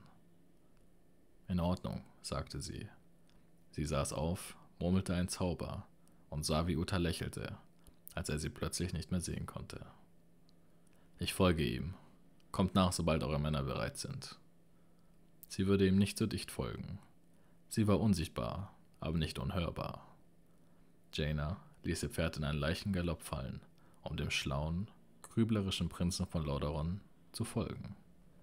»In Ordnung«, sagte sie. Sie saß auf, murmelte einen Zauber und sah, wie Uther lächelte, als er sie plötzlich nicht mehr sehen konnte. »Ich folge ihm. Kommt nach, sobald eure Männer bereit sind.« Sie würde ihm nicht so dicht folgen. Sie war unsichtbar, aber nicht unhörbar. Jaina ließ ihr Pferd in einen leichten Galopp fallen um dem schlauen, grüblerischen Prinzen von Lordaeron zu folgen.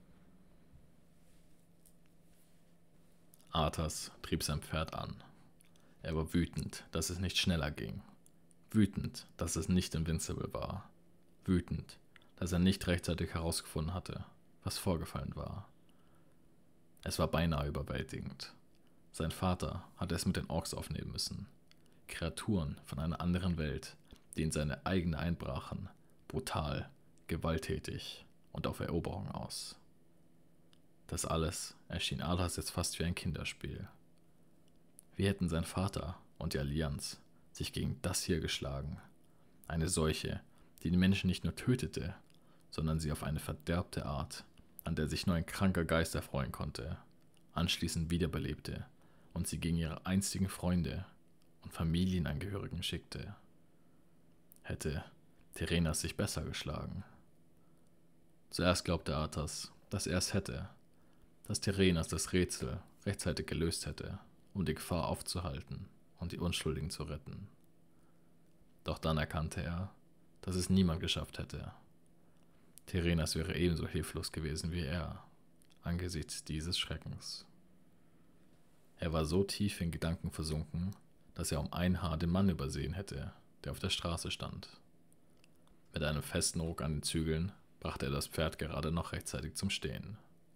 Arthas trieb sein Pferd an. Er war wütend, dass es nicht schneller ging. Wütend, dass es nicht invincible war. Wütend, dass er nicht rechtzeitig herausgefunden hatte, was vorgefallen war. Es war beinahe überwältigend. Sein Vater hatte es mit den Orks aufnehmen müssen. Kreaturen von einer anderen Welt, die in seine eigene einbrachen, brutal, gewalttätig und auf Eroberung aus. Das alles erschien Arthas jetzt fast wie ein Kinderspiel. Wie hätten sein Vater und die Allianz sich gegen das hier geschlagen? Eine Seuche, die die Menschen nicht nur tötete, sondern sie auf eine verderbte Art, an der sich nur ein kranker Geist erfreuen konnte, anschließend wiederbelebte und sie gegen ihre einstigen Freunde und Familienangehörigen schickte. Hätte Terenas sich besser geschlagen? Zuerst glaubte Arthas, dass er es hätte, dass Terenas das Rätsel rechtzeitig gelöst hätte, um die Gefahr aufzuhalten und die Unschuldigen zu retten. Doch dann erkannte er, dass es niemand geschafft hätte. Terenas wäre ebenso hilflos gewesen wie er, angesichts dieses Schreckens. Er war so tief in Gedanken versunken, dass er um ein Haar den Mann übersehen hätte, der auf der Straße stand. Mit einem festen Ruck an den Zügeln brachte er das Pferd gerade noch rechtzeitig zum Stehen.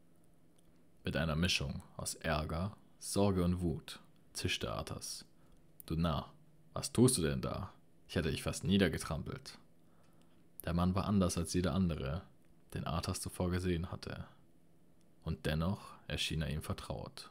Mit einer Mischung aus Ärger, Sorge und Wut zischte Arthas. »Du Narr, was tust du denn da? Ich hätte dich fast niedergetrampelt.« Der Mann war anders als jeder andere, den Arthas zuvor gesehen hatte. Und dennoch erschien er ihm vertraut.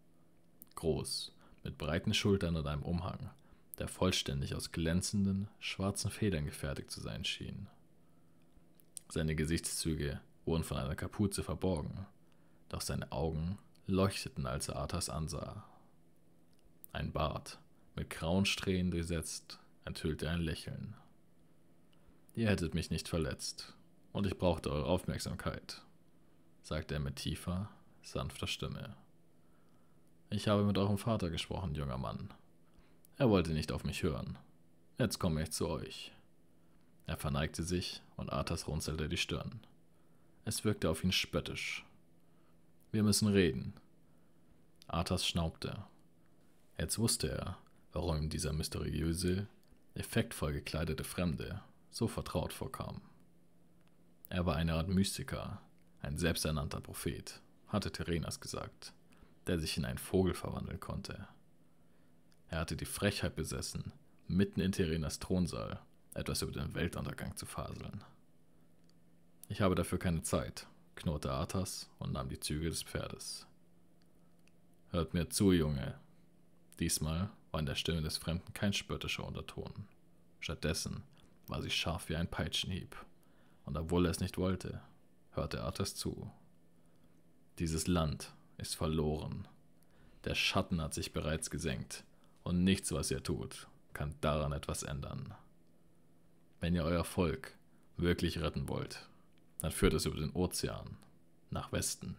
Groß, mit breiten Schultern und einem Umhang, der vollständig aus glänzenden, schwarzen Federn gefertigt zu sein schien. Seine Gesichtszüge wurden von einer Kapuze verborgen, doch seine Augen leuchteten, als er Arthas ansah. Ein Bart, mit grauen Strähnen durchsetzt, enthüllte ein Lächeln. »Ihr hättet mich nicht verletzt, und ich brauchte eure Aufmerksamkeit«, sagte er mit tiefer, sanfter Stimme. »Ich habe mit eurem Vater gesprochen, junger Mann. Er wollte nicht auf mich hören. Jetzt komme ich zu euch.« Er verneigte sich und Arthas runzelte die Stirn. Es wirkte auf ihn spöttisch. »Wir müssen reden.« Arthas schnaubte. Jetzt wusste er, warum ihm dieser mysteriöse, effektvoll gekleidete Fremde so vertraut vorkam. Er war eine Art Mystiker, ein selbsternannter Prophet, hatte Terenas gesagt, der sich in einen Vogel verwandeln konnte. Er hatte die Frechheit besessen, mitten in Terenas Thronsaal etwas über den Weltuntergang zu faseln. »Ich habe dafür keine Zeit«, knurrte Arthas und nahm die Zügel des Pferdes. »Hört mir zu, Junge.« Diesmal war in der Stimme des Fremden kein spöttischer Unterton. Stattdessen war sie scharf wie ein Peitschenhieb, und obwohl er es nicht wollte, hörte Arthas zu. »Dieses Land ist verloren. Der Schatten hat sich bereits gesenkt, und nichts, was ihr tut, kann daran etwas ändern. Wenn ihr euer Volk wirklich retten wollt, dann führt es über den Ozean, nach Westen.«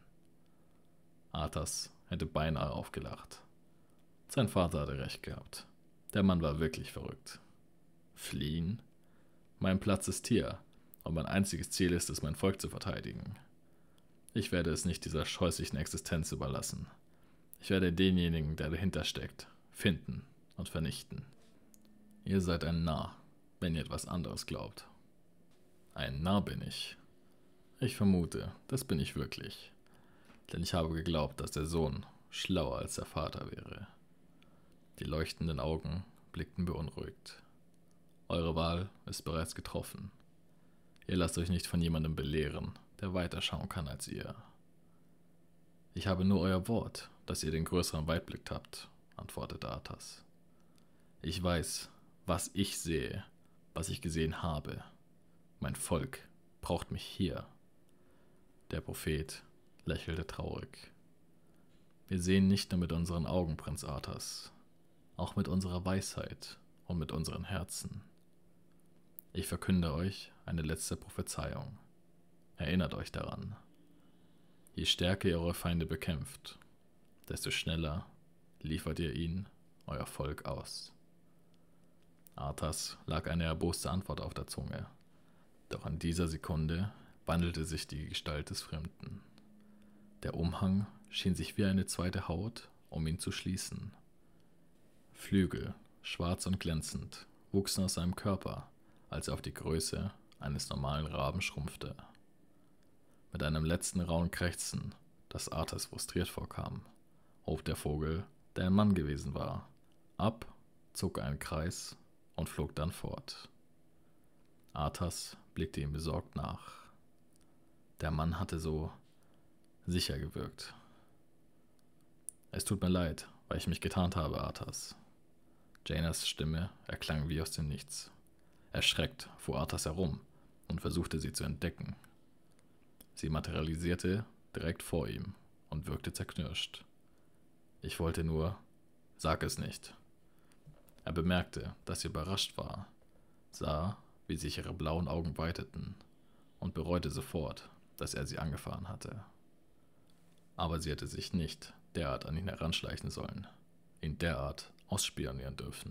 Arthas hätte beinahe aufgelacht. Sein Vater hatte recht gehabt. Der Mann war wirklich verrückt. Fliehen? Mein Platz ist hier, und mein einziges Ziel ist es, mein Volk zu verteidigen. Ich werde es nicht dieser scheußlichen Existenz überlassen. Ich werde denjenigen, der dahinter steckt, finden und vernichten. Ihr seid ein Narr, wenn ihr etwas anderes glaubt. Ein Narr bin ich. Ich vermute, das bin ich wirklich. Denn ich habe geglaubt, dass der Sohn schlauer als der Vater wäre. Die leuchtenden Augen blickten beunruhigt. Eure Wahl ist bereits getroffen. Ihr lasst euch nicht von jemandem belehren, der weiter schauen kann als ihr. Ich habe nur euer Wort, dass ihr den größeren Weitblick habt, antwortete Arthas. Ich weiß, was ich sehe, was ich gesehen habe. Mein Volk braucht mich hier. Der Prophet lächelte traurig. Wir sehen nicht nur mit unseren Augen, Prinz Arthas, auch mit unserer Weisheit und mit unseren Herzen. Ich verkünde euch eine letzte Prophezeiung. Erinnert euch daran. Je stärker ihr eure Feinde bekämpft, desto schneller liefert ihr ihnen euer Volk aus. Arthas lag eine erboste Antwort auf der Zunge, Doch in dieser Sekunde wandelte sich die Gestalt des Fremden. Der Umhang schien sich wie eine zweite Haut um ihn zu schließen. Flügel, schwarz und glänzend, wuchsen aus seinem Körper, als er auf die Größe eines normalen Raben schrumpfte. Mit einem letzten rauen Krächzen, das Arthas frustriert vorkam, hob der Vogel, der ein Mann gewesen war, ab, zog einen Kreis und flog dann fort. Arthas blickte ihm besorgt nach. Der Mann hatte so sicher gewirkt. »Es tut mir leid, weil ich mich getarnt habe, Arthas.« Janas Stimme erklang wie aus dem Nichts. Erschreckt fuhr Arthas herum und versuchte sie zu entdecken. Sie materialisierte direkt vor ihm und wirkte zerknirscht. »Ich wollte nur, sag es nicht.« Er bemerkte, dass sie überrascht war, sah, wie sich ihre blauen Augen weiteten und bereute sofort, dass er sie angefahren hatte. Aber sie hätte sich nicht derart an ihn heranschleichen sollen, ihn derart ausspionieren dürfen.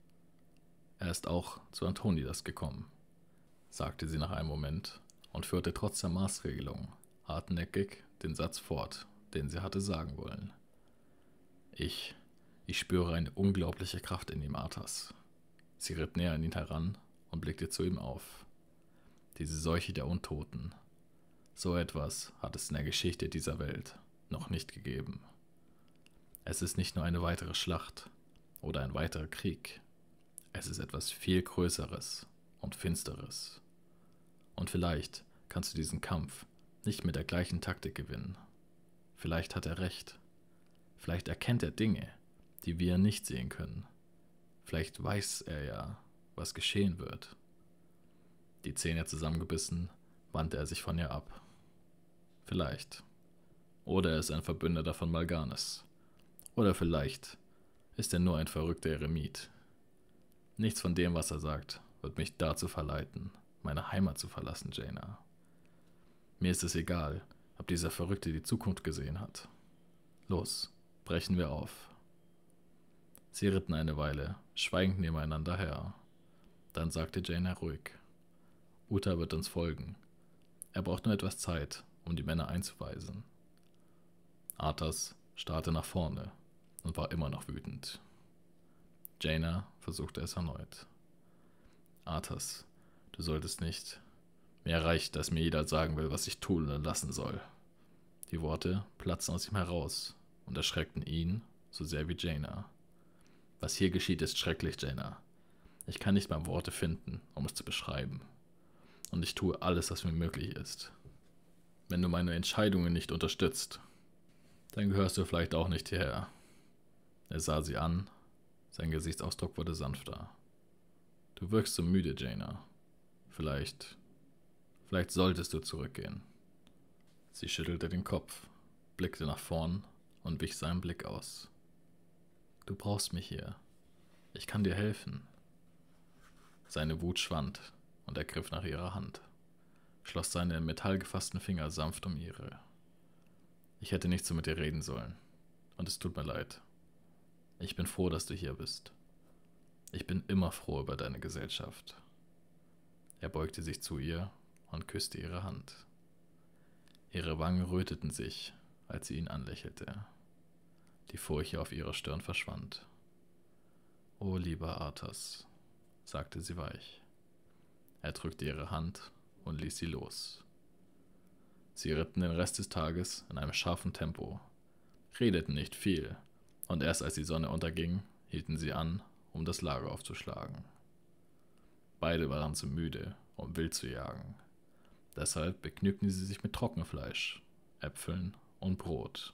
»Er ist auch zu Antonidas gekommen«, sagte sie nach einem Moment und führte trotz der Maßregelung hartnäckig den Satz fort, den sie hatte sagen wollen. Ich, ich spüre eine unglaubliche Kraft in ihm, Arthas. Sie ritt näher an ihn heran und blickte zu ihm auf. Diese Seuche der Untoten. So etwas hat es in der Geschichte dieser Welt noch nicht gegeben. Es ist nicht nur eine weitere Schlacht oder ein weiterer Krieg. Es ist etwas viel Größeres und Finsteres. Und vielleicht kannst du diesen Kampf nicht mit der gleichen Taktik gewinnen. Vielleicht hat er recht. Vielleicht erkennt er Dinge, die wir nicht sehen können. Vielleicht weiß er ja, was geschehen wird. Die Zähne zusammengebissen, wandte er sich von ihr ab. Vielleicht. Oder er ist ein Verbündeter von Mal'Ganis. Oder vielleicht ist er nur ein verrückter Eremit. Nichts von dem, was er sagt, wird mich dazu verleiten, meine Heimat zu verlassen, Jaina. Mir ist es egal, ob dieser Verrückte die Zukunft gesehen hat. Los, brechen wir auf. Sie ritten eine Weile, schweigend nebeneinander her. Dann sagte Jaina ruhig: Uta wird uns folgen. Er braucht nur etwas Zeit, um die Männer einzuweisen. Arthas starrte nach vorne und war immer noch wütend. Jaina versuchte es erneut. Arthas, du solltest nicht. Mir reicht, dass mir jeder sagen will, was ich tun oder lassen soll. Die Worte platzten aus ihm heraus und erschreckten ihn so sehr wie Jaina. Was hier geschieht, ist schrecklich, Jaina. Ich kann nicht mal Worte finden, um es zu beschreiben. Und ich tue alles, was mir möglich ist. Wenn du meine Entscheidungen nicht unterstützt, dann gehörst du vielleicht auch nicht hierher. Er sah sie an, sein Gesichtsausdruck wurde sanfter. Du wirkst so müde, Jaina. Vielleicht, vielleicht solltest du zurückgehen. Sie schüttelte den Kopf, blickte nach vorn und wich seinem Blick aus. Du brauchst mich hier. Ich kann dir helfen. Seine Wut schwand und er griff nach ihrer Hand, schloss seine in Metall gefassten Finger sanft um ihre. Ich hätte nicht so mit dir reden sollen, und es tut mir leid. Ich bin froh, dass du hier bist. Ich bin immer froh über deine Gesellschaft. Er beugte sich zu ihr und küsste ihre Hand. Ihre Wangen röteten sich, als sie ihn anlächelte. Die Furche auf ihrer Stirn verschwand. »O lieber Arthas«, sagte sie weich. Er drückte ihre Hand und ließ sie los. Sie ritten den Rest des Tages in einem scharfen Tempo, redeten nicht viel, und erst als die Sonne unterging, hielten sie an, um das Lager aufzuschlagen. Beide waren zu müde, um wild zu jagen. Deshalb begnügten sie sich mit Trockenfleisch, Äpfeln und Brot.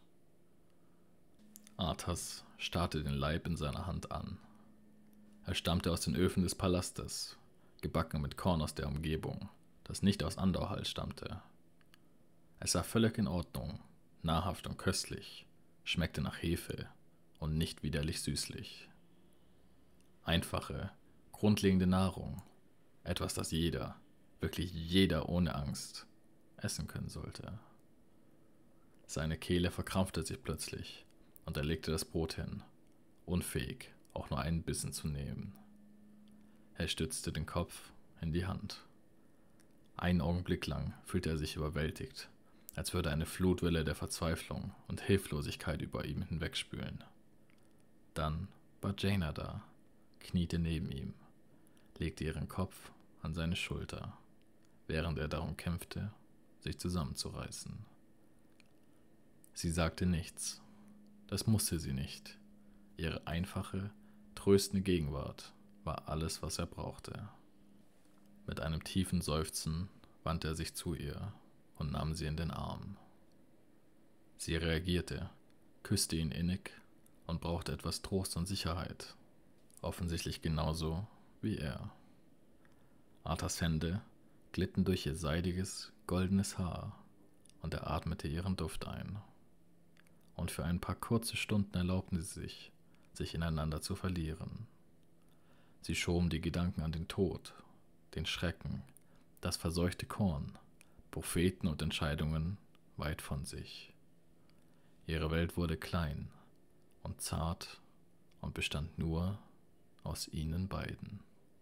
Arthas starrte den Leib in seiner Hand an. Er stammte aus den Öfen des Palastes, gebacken mit Korn aus der Umgebung, das nicht aus Andorhal stammte. Es sah völlig in Ordnung, nahrhaft und köstlich, schmeckte nach Hefe und nicht widerlich süßlich. Einfache, grundlegende Nahrung, etwas, das jeder, wirklich jeder ohne Angst, essen können sollte. Seine Kehle verkrampfte sich plötzlich und er legte das Brot hin, unfähig, auch nur einen Bissen zu nehmen. Er stützte den Kopf in die Hand. Einen Augenblick lang fühlte er sich überwältigt, als würde eine Flutwelle der Verzweiflung und Hilflosigkeit über ihm hinwegspülen. Dann war Jaina da, kniete neben ihm, legte ihren Kopf an seine Schulter, während er darum kämpfte, sich zusammenzureißen. Sie sagte nichts. Das musste sie nicht. Ihre einfache, tröstende Gegenwart war alles, was er brauchte. Mit einem tiefen Seufzen wandte er sich zu ihr und nahm sie in den Arm. Sie reagierte, küsste ihn innig und brauchte etwas Trost und Sicherheit, offensichtlich genauso wie er. Arthurs Hände glitten durch ihr seidiges, goldenes Haar und er atmete ihren Duft ein. Und für ein paar kurze Stunden erlaubten sie sich, sich ineinander zu verlieren. Sie schoben die Gedanken an den Tod, den Schrecken, das verseuchte Korn, Propheten und Entscheidungen weit von sich. Ihre Welt wurde klein und zart und bestand nur aus ihnen beiden.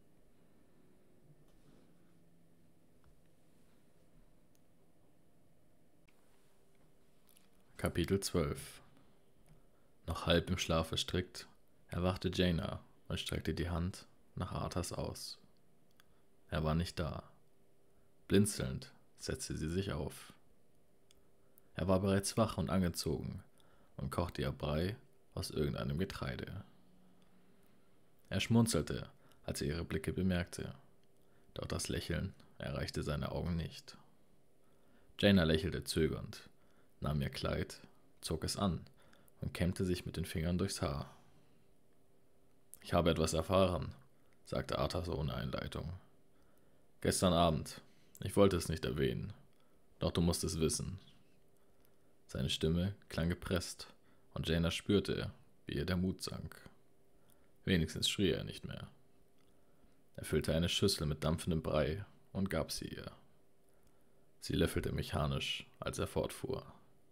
Kapitel zwölf. Noch halb im Schlaf verstrickt, erwachte Jaina und streckte die Hand nach Arthas aus. Er war nicht da. Blinzelnd setzte sie sich auf. Er war bereits wach und angezogen und kochte ihr Brei aus irgendeinem Getreide. Er schmunzelte, als er ihre Blicke bemerkte, doch das Lächeln erreichte seine Augen nicht. Jaina lächelte zögernd, nahm ihr Kleid, zog es an und kämmte sich mit den Fingern durchs Haar. »Ich habe etwas erfahren«, sagte Arthas ohne Einleitung. »Gestern Abend. Ich wollte es nicht erwähnen, doch du musst es wissen.« Seine Stimme klang gepresst und Jaina spürte, wie ihr der Mut sank. Wenigstens schrie er nicht mehr. Er füllte eine Schüssel mit dampfendem Brei und gab sie ihr. Sie löffelte mechanisch, als er fortfuhr.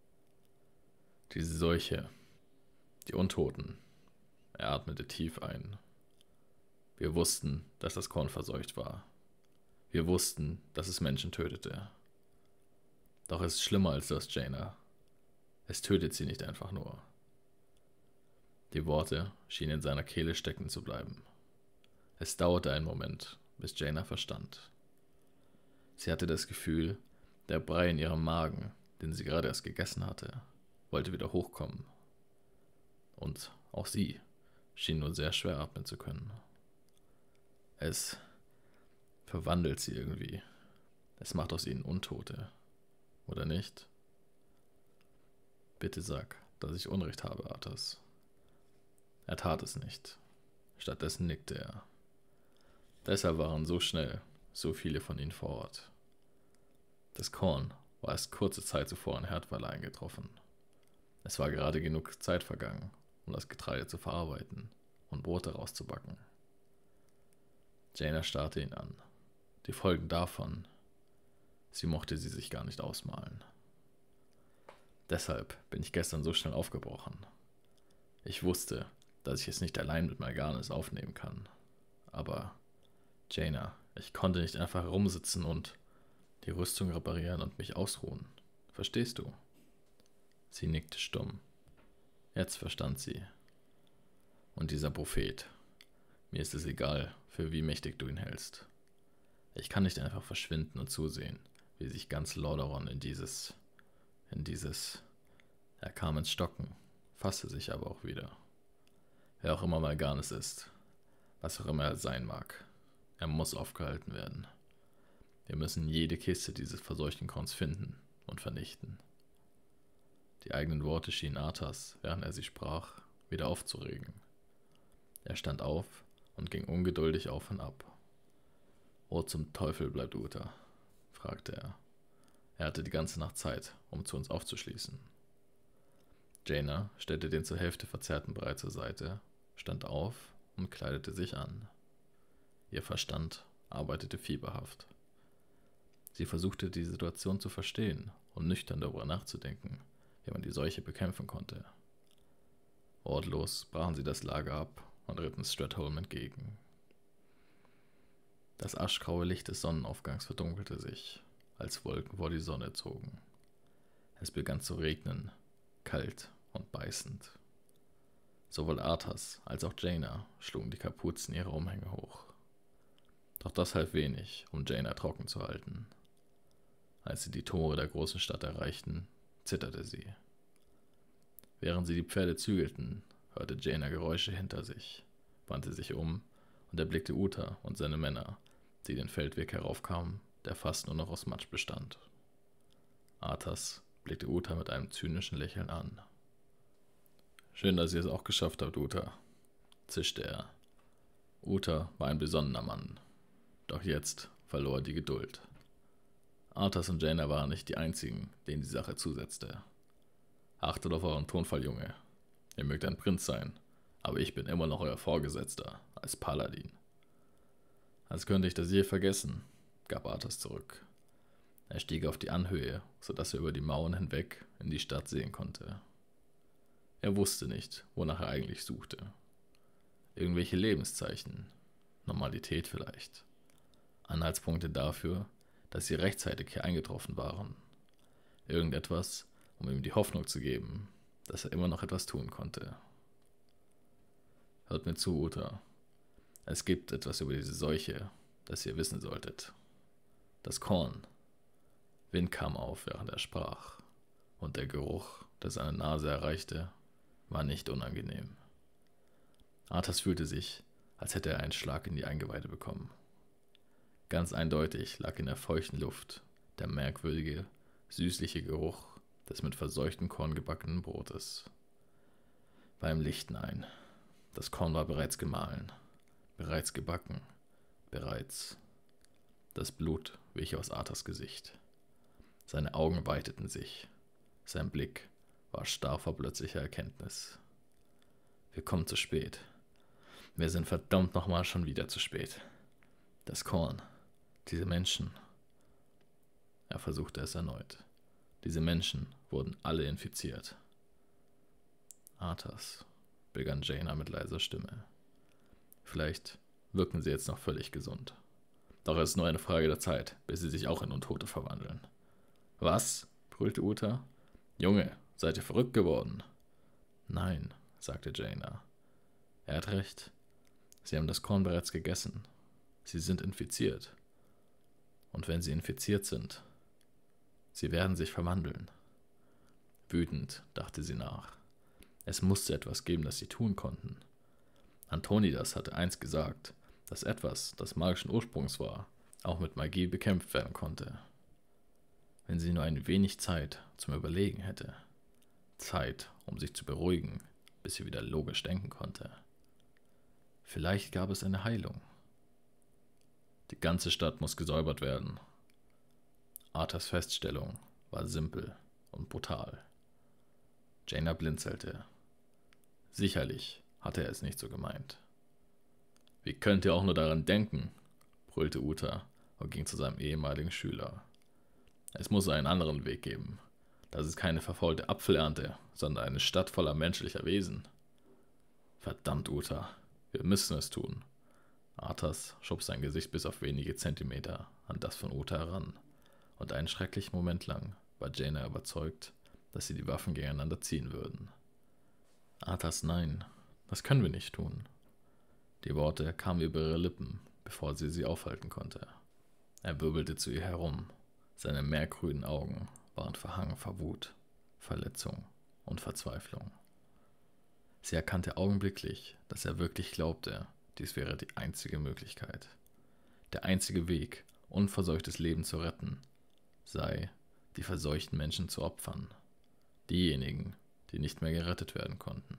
»Diese Seuche, die Untoten.« Er atmete tief ein. »Wir wussten, dass das Korn verseucht war. Wir wussten, dass es Menschen tötete. Doch es ist schlimmer als das, Jaina. Es tötet sie nicht einfach nur.« Die Worte schienen in seiner Kehle stecken zu bleiben. Es dauerte einen Moment, bis Jaina verstand. Sie hatte das Gefühl, der Brei in ihrem Magen, den sie gerade erst gegessen hatte, wollte wieder hochkommen. Und auch sie schien nur sehr schwer atmen zu können. Es verwandelt sie irgendwie. Es macht aus ihnen Untote. Oder nicht? »Bitte sag, dass ich Unrecht habe, Arthas.« Er tat es nicht. Stattdessen nickte er. Deshalb waren so schnell so viele von ihnen vor Ort. Das Korn war erst kurze Zeit zuvor in Herdweiler eingetroffen. Es war gerade genug Zeit vergangen, um das Getreide zu verarbeiten und Brot daraus zu backen. Jaina starrte ihn an. Die Folgen davon, sie mochte sie sich gar nicht ausmalen. Deshalb bin ich gestern so schnell aufgebrochen. Ich wusste, dass ich es nicht allein mit Mal'Ganis aufnehmen kann. Aber, Jaina, ich konnte nicht einfach herumsitzen und die Rüstung reparieren und mich ausruhen. Verstehst du? Sie nickte stumm. Jetzt verstand sie. Und dieser Prophet. Mir ist es egal, für wie mächtig du ihn hältst. Ich kann nicht einfach verschwinden und zusehen, wie sich ganz Lordaeron in dieses, in dieses... Er kam ins Stocken, fasste sich aber auch wieder. Wer auch immer Mal'Ganis ist, was auch immer er sein mag, er muss aufgehalten werden. Wir müssen jede Kiste dieses verseuchten Korns finden und vernichten. Die eigenen Worte schienen Arthas, während er sie sprach, wieder aufzuregen. Er stand auf und ging ungeduldig auf und ab. »Wo zum Teufel bleibt Uther?« fragte er. Er hatte die ganze Nacht Zeit, um zu uns aufzuschließen. Jaina stellte den zur Hälfte verzerrten Brei zur Seite, stand auf und kleidete sich an. Ihr Verstand arbeitete fieberhaft. Sie versuchte, die Situation zu verstehen und nüchtern darüber nachzudenken, wie man die Seuche bekämpfen konnte. Wortlos brachen sie das Lager ab und ritten Stratholme entgegen. Das aschgraue Licht des Sonnenaufgangs verdunkelte sich, als Wolken vor die Sonne zogen. Es begann zu regnen, kalt und beißend. Sowohl Arthas als auch Jaina schlugen die Kapuzen ihrer Umhänge hoch. Doch das half wenig, um Jaina trocken zu halten. Als sie die Tore der großen Stadt erreichten, zitterte sie. Während sie die Pferde zügelten, hörte Jaina Geräusche hinter sich, wandte sich um und erblickte Uta und seine Männer, die den Feldweg heraufkamen, der fast nur noch aus Matsch bestand. Arthas blickte Uta mit einem zynischen Lächeln an. »Schön, dass ihr es auch geschafft habt, Uta«, zischte er. Uta war ein besonnener Mann, doch jetzt verlor er die Geduld. Arthas und Jaina waren nicht die einzigen, denen die Sache zusetzte. »Achtet auf euren Tonfall, Junge. Ihr mögt ein Prinz sein, aber ich bin immer noch euer Vorgesetzter, als Paladin.« »Als könnte ich das je vergessen«, gab Arthas zurück. Er stieg auf die Anhöhe, sodass er über die Mauern hinweg in die Stadt sehen konnte. Er wusste nicht, wonach er eigentlich suchte. Irgendwelche Lebenszeichen, Normalität vielleicht. Anhaltspunkte dafür, dass sie rechtzeitig hier eingetroffen waren. Irgendetwas, um ihm die Hoffnung zu geben, dass er immer noch etwas tun konnte. »Hört mir zu, Uta. Es gibt etwas über diese Seuche, das ihr wissen solltet. Das Korn.« Wind kam auf, während er sprach, und der Geruch, der seine Nase erreichte, war nicht unangenehm. Arthas fühlte sich, als hätte er einen Schlag in die Eingeweide bekommen. Ganz eindeutig lag in der feuchten Luft der merkwürdige, süßliche Geruch des mit verseuchtem Korn gebackenen Brotes. Beim Lichten ein. Das Korn war bereits gemahlen, bereits gebacken, bereits. Das Blut wich aus Arthas Gesicht. Seine Augen weiteten sich. Sein Blick war starr vor plötzlicher Erkenntnis. Wir kommen zu spät. Wir sind verdammt nochmal schon wieder zu spät. Das Korn. Diese Menschen. Er versuchte es erneut. Diese Menschen wurden alle infiziert. Arthas, begann Jaina mit leiser Stimme. Vielleicht wirken sie jetzt noch völlig gesund. Doch es ist nur eine Frage der Zeit, bis sie sich auch in Untote verwandeln. Was? Brüllte Uta. Junge, seid ihr verrückt geworden? Nein, sagte Jaina. Er hat recht. Sie haben das Korn bereits gegessen. Sie sind infiziert. Und wenn sie infiziert sind, sie werden sich verwandeln. Wütend dachte sie nach. Es musste etwas geben, das sie tun konnten. Antonidas hatte einst gesagt, dass etwas, das magischen Ursprungs war, auch mit Magie bekämpft werden konnte. Wenn sie nur ein wenig Zeit zum Überlegen hätte. Zeit, um sich zu beruhigen, bis sie wieder logisch denken konnte. Vielleicht gab es eine Heilung. Die ganze Stadt muss gesäubert werden. Arthas Feststellung war simpel und brutal. Jaina blinzelte. Sicherlich hatte er es nicht so gemeint. Wie könnt ihr auch nur daran denken? Brüllte Uta und ging zu seinem ehemaligen Schüler. Es muss einen anderen Weg geben. Das ist keine verfaulte Apfelernte, sondern eine Stadt voller menschlicher Wesen. Verdammt, Uta, wir müssen es tun. Arthas schob sein Gesicht bis auf wenige Zentimeter an das von Uta heran, und einen schrecklichen Moment lang war Jaina überzeugt, dass sie die Waffen gegeneinander ziehen würden. Arthas, nein, das können wir nicht tun. Die Worte kamen über ihre Lippen, bevor sie sie aufhalten konnte. Er wirbelte zu ihr herum. Seine meergrünen Augen waren verhangen vor Wut, Verletzung und Verzweiflung. Sie erkannte augenblicklich, dass er wirklich glaubte, dies wäre die einzige Möglichkeit. Der einzige Weg, unverseuchtes Leben zu retten, sei, die verseuchten Menschen zu opfern. Diejenigen, die nicht mehr gerettet werden konnten.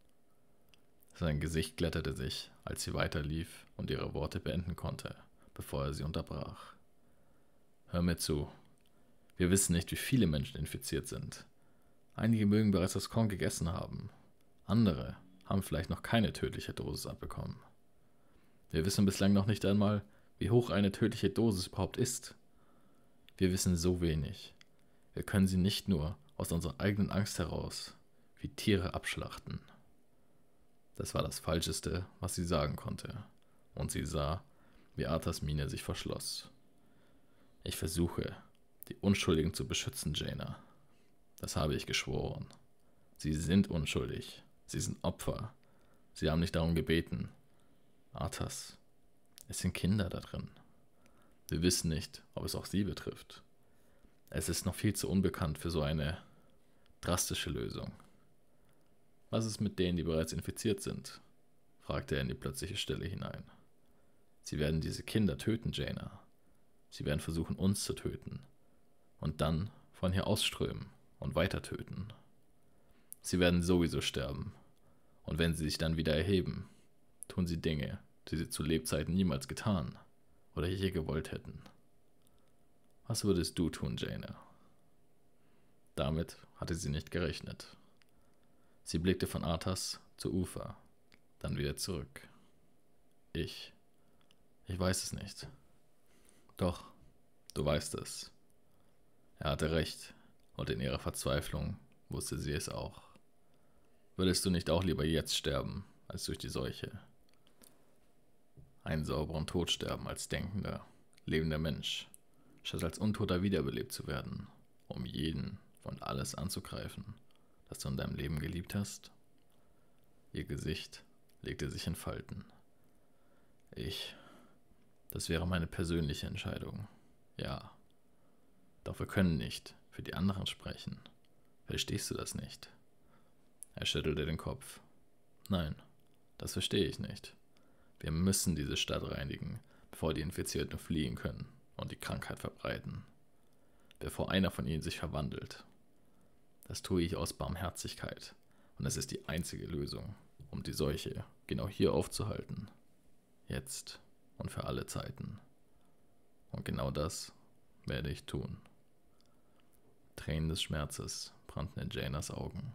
Sein Gesicht glättete sich, als sie weiterlief und ihre Worte beenden konnte, bevor er sie unterbrach. Hör mir zu. Wir wissen nicht, wie viele Menschen infiziert sind. Einige mögen bereits das Korn gegessen haben. Andere haben vielleicht noch keine tödliche Dosis abbekommen. Wir wissen bislang noch nicht einmal, wie hoch eine tödliche Dosis überhaupt ist. Wir wissen so wenig. Wir können sie nicht nur aus unserer eigenen Angst heraus wie Tiere abschlachten. Das war das Falscheste, was sie sagen konnte, und sie sah, wie Arthurs Miene sich verschloss. »Ich versuche, die Unschuldigen zu beschützen, Jaina. Das habe ich geschworen. Sie sind unschuldig. Sie sind Opfer. Sie haben nicht darum gebeten. Arthas, es sind Kinder da drin. Wir wissen nicht, ob es auch sie betrifft. Es ist noch viel zu unbekannt für so eine drastische Lösung. Was ist mit denen, die bereits infiziert sind?« fragte er in die plötzliche Stille hinein. »Sie werden diese Kinder töten, Jaina. Sie werden versuchen, uns zu töten. Und dann von hier ausströmen und weiter töten. Sie werden sowieso sterben. Und wenn sie sich dann wieder erheben, tun sie Dinge, die sie zu Lebzeiten niemals getan oder je gewollt hätten. Was würdest du tun, Jaina?« Damit hatte sie nicht gerechnet. Sie blickte von Arthas zu Ufer, dann wieder zurück. Ich, ich weiß es nicht. Doch, du weißt es. Er hatte recht, und in ihrer Verzweiflung wusste sie es auch. Würdest du nicht auch lieber jetzt sterben, als durch die Seuche? Einen sauberen Tod sterben als denkender, lebender Mensch, statt als Untoter wiederbelebt zu werden, um jeden und alles anzugreifen, das du in deinem Leben geliebt hast? Ihr Gesicht legte sich in Falten. Ich, das wäre meine persönliche Entscheidung, ja. Doch wir können nicht für die anderen sprechen. Verstehst du das nicht? Er schüttelte den Kopf. Nein, das verstehe ich nicht. Wir müssen diese Stadt reinigen, bevor die Infizierten fliehen können und die Krankheit verbreiten. Bevor einer von ihnen sich verwandelt. Das tue ich aus Barmherzigkeit, und es ist die einzige Lösung, um die Seuche genau hier aufzuhalten. Jetzt und für alle Zeiten. Und genau das werde ich tun. Tränen des Schmerzes brannten in Jainas Augen.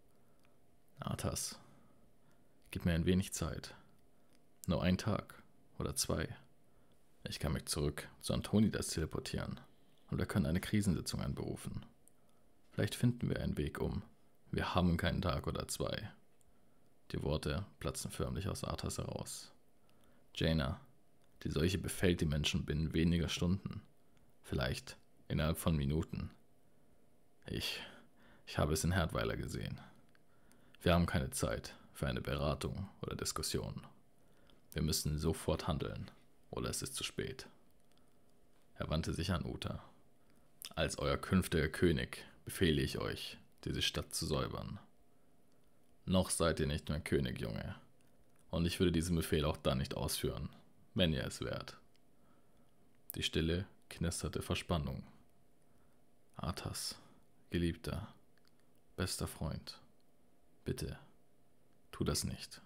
Arthas, gib mir ein wenig Zeit. Nur ein Tag oder zwei. Ich kann mich zurück zu Antonidas teleportieren und wir können eine Krisensitzung einberufen. Vielleicht finden wir einen Weg um. Wir haben keinen Tag oder zwei. Die Worte platzten förmlich aus Arthas heraus. Jaina, die Seuche befällt die Menschen binnen weniger Stunden. Vielleicht innerhalb von Minuten. Ich, ich habe es in Herdweiler gesehen. Wir haben keine Zeit für eine Beratung oder Diskussion. Wir müssen sofort handeln, oder es ist zu spät. Er wandte sich an Uta. Als euer künftiger König befehle ich euch, diese Stadt zu säubern. Noch seid ihr nicht mein König, Junge. Und ich würde diesen Befehl auch dann nicht ausführen, wenn ihr es wärt. Die Stille knisterte vor Spannung. Arthas, Geliebter, bester Freund, bitte, tu das nicht.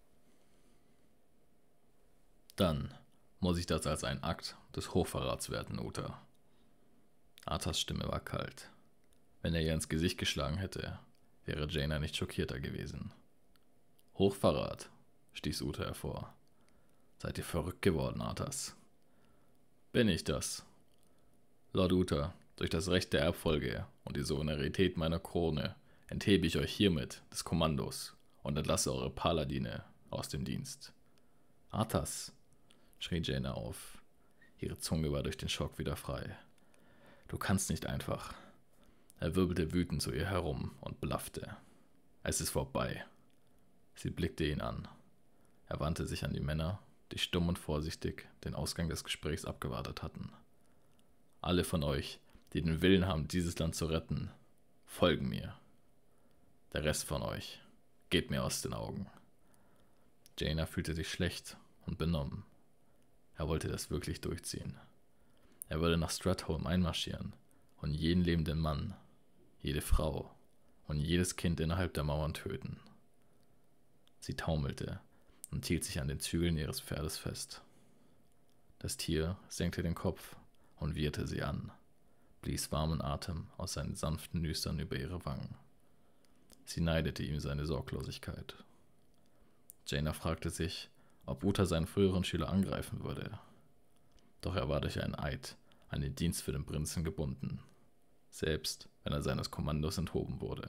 Dann muss ich das als einen Akt des Hochverrats werten, Uta. Arthas Stimme war kalt. Wenn er ihr ins Gesicht geschlagen hätte, wäre Jaina nicht schockierter gewesen. Hochverrat, stieß Uta hervor. Seid ihr verrückt geworden, Arthas? Bin ich das? Lord Uta, durch das Recht der Erbfolge und die Souveränität meiner Krone enthebe ich euch hiermit des Kommandos und entlasse eure Paladine aus dem Dienst. Arthas, schrie Jaina auf. Ihre Zunge war durch den Schock wieder frei. Du kannst nicht einfach. Er wirbelte wütend zu ihr herum und blaffte. Es ist vorbei. Sie blickte ihn an. Er wandte sich an die Männer, die stumm und vorsichtig den Ausgang des Gesprächs abgewartet hatten. Alle von euch, die den Willen haben, dieses Land zu retten, folgen mir. Der Rest von euch, geht mir aus den Augen. Jaina fühlte sich schlecht und benommen. Er wollte das wirklich durchziehen. Er würde nach Stratholme einmarschieren und jeden lebenden Mann, jede Frau und jedes Kind innerhalb der Mauern töten. Sie taumelte und hielt sich an den Zügeln ihres Pferdes fest. Das Tier senkte den Kopf und wieherte sie an, blies warmen Atem aus seinen sanften Nüstern über ihre Wangen. Sie neidete ihm seine Sorglosigkeit. Jaina fragte sich, ob Uta seinen früheren Schüler angreifen würde. Doch er war durch einen Eid an den Dienst für den Prinzen gebunden, selbst wenn er seines Kommandos enthoben wurde.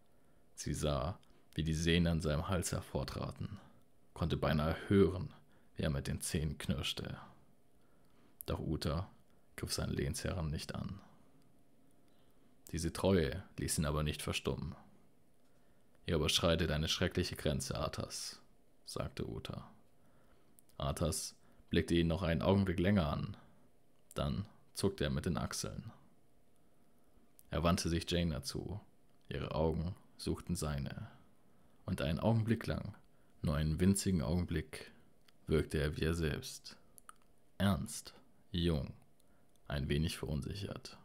Sie sah, wie die Sehnen an seinem Hals hervortraten, konnte beinahe hören, wie er mit den Zähnen knirschte. Doch Uta griff seinen Lehnsherren nicht an. Diese Treue ließ ihn aber nicht verstummen. »Ihr überschreitet eine schreckliche Grenze, Arthas«, sagte Uta. Arthas blickte ihn noch einen Augenblick länger an. Dann zuckte er mit den Achseln. Er wandte sich Jaina zu. Ihre Augen suchten seine. Und einen Augenblick lang, nur einen winzigen Augenblick, wirkte er wie er selbst. Ernst, jung, ein wenig verunsichert.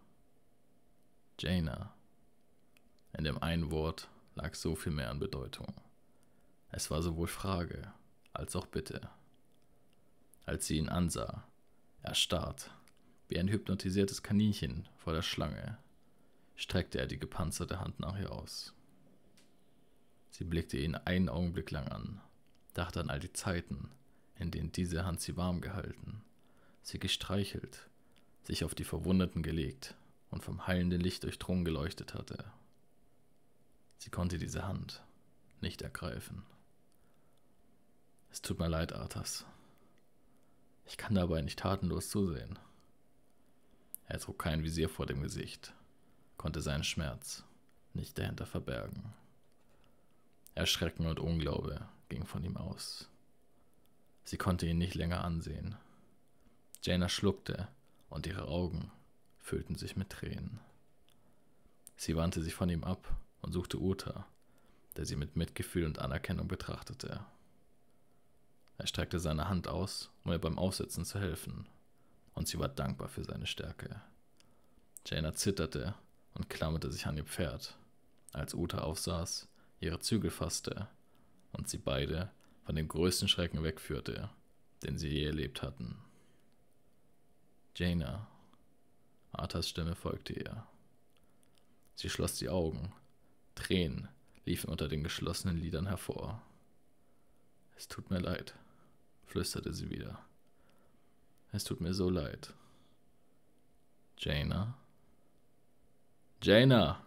Jaina. In dem einen Wort lag so viel mehr an Bedeutung. Es war sowohl Frage als auch Bitte. Als sie ihn ansah, erstarrt, wie ein hypnotisiertes Kaninchen vor der Schlange, streckte er die gepanzerte Hand nach ihr aus. Sie blickte ihn einen Augenblick lang an, dachte an all die Zeiten, in denen diese Hand sie warm gehalten, sie gestreichelt, sich auf die Verwundeten gelegt und vom heilenden Licht durchdrungen geleuchtet hatte. Sie konnte diese Hand nicht ergreifen. »Es tut mir leid, Arthas. Ich kann dabei nicht tatenlos zusehen.« Er trug kein Visier vor dem Gesicht, konnte seinen Schmerz nicht dahinter verbergen. Erschrecken und Unglaube ging von ihm aus. Sie konnte ihn nicht länger ansehen. Jaina schluckte und ihre Augen füllten sich mit Tränen. Sie wandte sich von ihm ab und suchte Uta, der sie mit Mitgefühl und Anerkennung betrachtete. Er streckte seine Hand aus, um ihr beim Aufsitzen zu helfen, und sie war dankbar für seine Stärke. Jaina zitterte und klammerte sich an ihr Pferd, als Uta aufsaß, ihre Zügel fasste und sie beide von dem größten Schrecken wegführte, den sie je erlebt hatten. Jaina. Arthas Stimme folgte ihr. Sie schloss die Augen. Tränen liefen unter den geschlossenen Lidern hervor. »Es tut mir leid«, flüsterte sie wieder. »Es tut mir so leid.« »Jaina? Jaina!«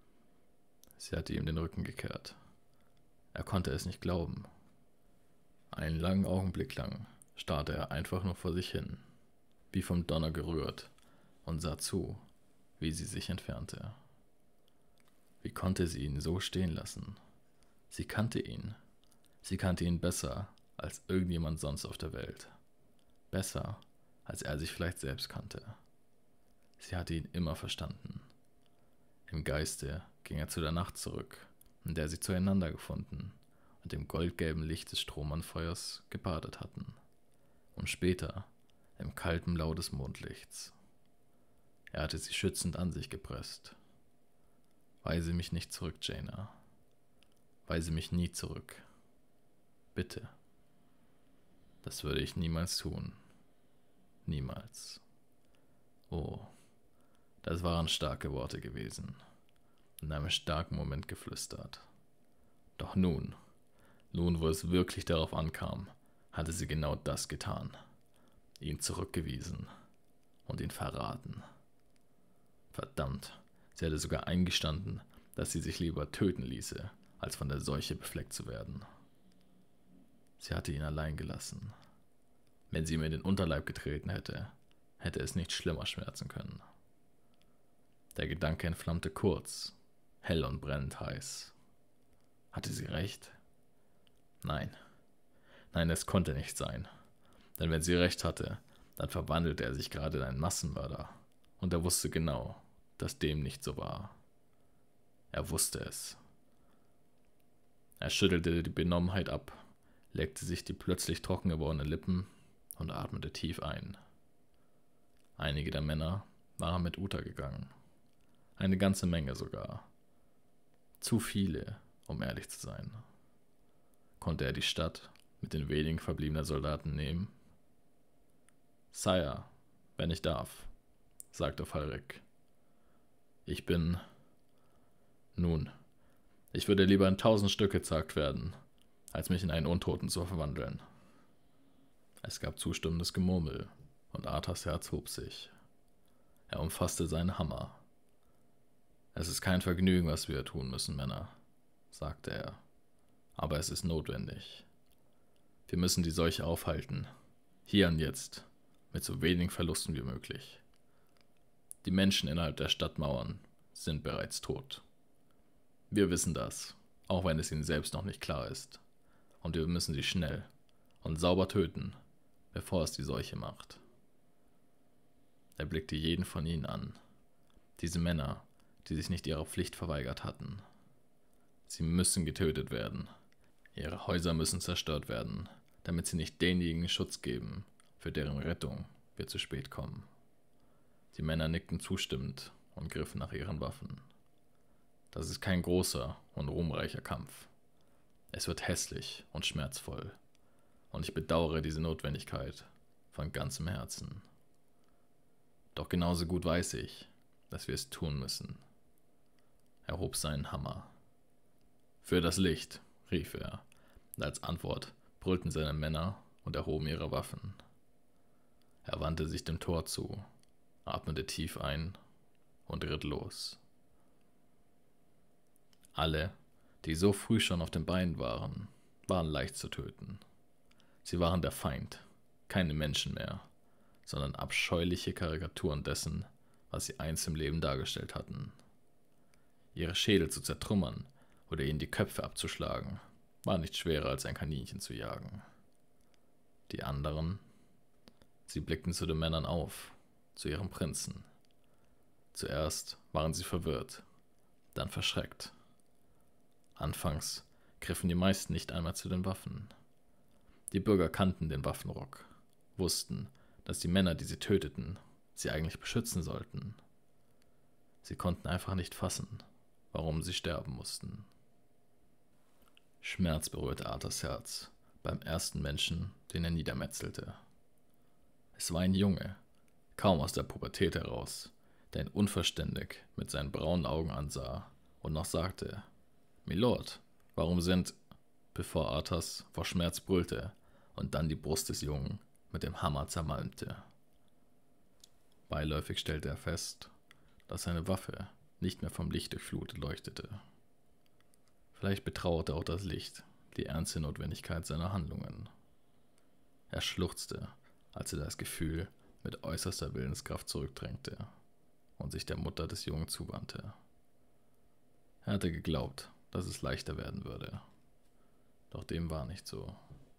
Sie hatte ihm den Rücken gekehrt. Er konnte es nicht glauben. Einen langen Augenblick lang starrte er einfach nur vor sich hin, wie vom Donner gerührt, und sah zu, wie sie sich entfernte. Wie konnte sie ihn so stehen lassen? Sie kannte ihn. Sie kannte ihn besser als irgendjemand sonst auf der Welt. Besser, als er sich vielleicht selbst kannte. Sie hatte ihn immer verstanden. Im Geiste ging er zu der Nacht zurück, in der sie zueinander gefunden und im goldgelben Licht des Strohmannfeuers gebadet hatten. Und später im kalten Blau des Mondlichts. Er hatte sie schützend an sich gepresst. »Weise mich nicht zurück, Jaina. Weise mich nie zurück. Bitte.« »Das würde ich niemals tun. Niemals.« Oh, das waren starke Worte gewesen, in einem starken Moment geflüstert. Doch nun, nun, wo es wirklich darauf ankam, hatte sie genau das getan. Ihn zurückgewiesen und ihn verraten. Verdammt, sie hatte sogar eingestanden, dass sie sich lieber töten ließe, als von der Seuche befleckt zu werden. Sie hatte ihn allein gelassen. Wenn sie ihm in den Unterleib getreten hätte, hätte es nicht schlimmer schmerzen können. Der Gedanke entflammte kurz, hell und brennend heiß. Hatte sie recht? Nein, nein, es konnte nicht sein. Denn wenn sie recht hatte, dann verwandelte er sich gerade in einen Massenmörder. Und er wusste genau, dass dem nicht so war. Er wusste es. Er schüttelte die Benommenheit ab, leckte sich die plötzlich trocken gewordenen Lippen und atmete tief ein. Einige der Männer waren mit Uta gegangen. Eine ganze Menge sogar. Zu viele, um ehrlich zu sein. Konnte er die Stadt mit den wenigen verbliebenen Soldaten nehmen? »Sire, wenn ich darf«, sagte Falrik. »Ich bin... Nun, ich würde lieber in tausend Stücke zerhackt werden, als mich in einen Untoten zu verwandeln.« Es gab zustimmendes Gemurmel, und Arthas Herz hob sich. Er umfasste seinen Hammer. »Es ist kein Vergnügen, was wir tun müssen, Männer«, sagte er, »aber es ist notwendig. Wir müssen die Seuche aufhalten. Hier und jetzt. Mit so wenigen Verlusten wie möglich. Die Menschen innerhalb der Stadtmauern sind bereits tot. Wir wissen das, auch wenn es ihnen selbst noch nicht klar ist. Und wir müssen sie schnell und sauber töten, bevor es die Seuche macht. Er blickte jeden von ihnen an. Diese Männer, die sich nicht ihrer Pflicht verweigert hatten. Sie müssen getötet werden. Ihre Häuser müssen zerstört werden, damit sie nicht denjenigen Schutz geben, für deren Rettung wir zu spät kommen. Die Männer nickten zustimmend und griffen nach ihren Waffen. Das ist kein großer und ruhmreicher Kampf. Es wird hässlich und schmerzvoll, und ich bedauere diese Notwendigkeit von ganzem Herzen. Doch genauso gut weiß ich, dass wir es tun müssen. Er hob seinen Hammer. Für das Licht, rief er, und als Antwort brüllten seine Männer und erhoben ihre Waffen. Er wandte sich dem Tor zu, atmete tief ein und ritt los. Alle, die so früh schon auf den Beinen waren, waren leicht zu töten. Sie waren der Feind, keine Menschen mehr, sondern abscheuliche Karikaturen dessen, was sie einst im Leben dargestellt hatten. Ihre Schädel zu zertrümmern oder ihnen die Köpfe abzuschlagen, war nicht schwerer als ein Kaninchen zu jagen. Die anderen, sie blickten zu den Männern auf, zu ihrem Prinzen. Zuerst waren sie verwirrt, dann verschreckt. Anfangs griffen die meisten nicht einmal zu den Waffen. Die Bürger kannten den Waffenrock, wussten, dass die Männer, die sie töteten, sie eigentlich beschützen sollten. Sie konnten einfach nicht fassen, warum sie sterben mussten. Schmerz berührte Arthurs Herz beim ersten Menschen, den er niedermetzelte. Es war ein Junge, kaum aus der Pubertät heraus, der ihn unverständig mit seinen braunen Augen ansah und noch sagte: »Milord, warum sind…« bevor Arthas vor Schmerz brüllte und dann die Brust des Jungen mit dem Hammer zermalmte. Beiläufig stellte er fest, dass seine Waffe nicht mehr vom Licht durchflutet leuchtete. Vielleicht betrauerte auch das Licht die ernste Notwendigkeit seiner Handlungen. Er schluchzte, als er das Gefühl mit äußerster Willenskraft zurückdrängte und sich der Mutter des Jungen zuwandte. Er hatte geglaubt, dass es leichter werden würde. Doch dem war nicht so.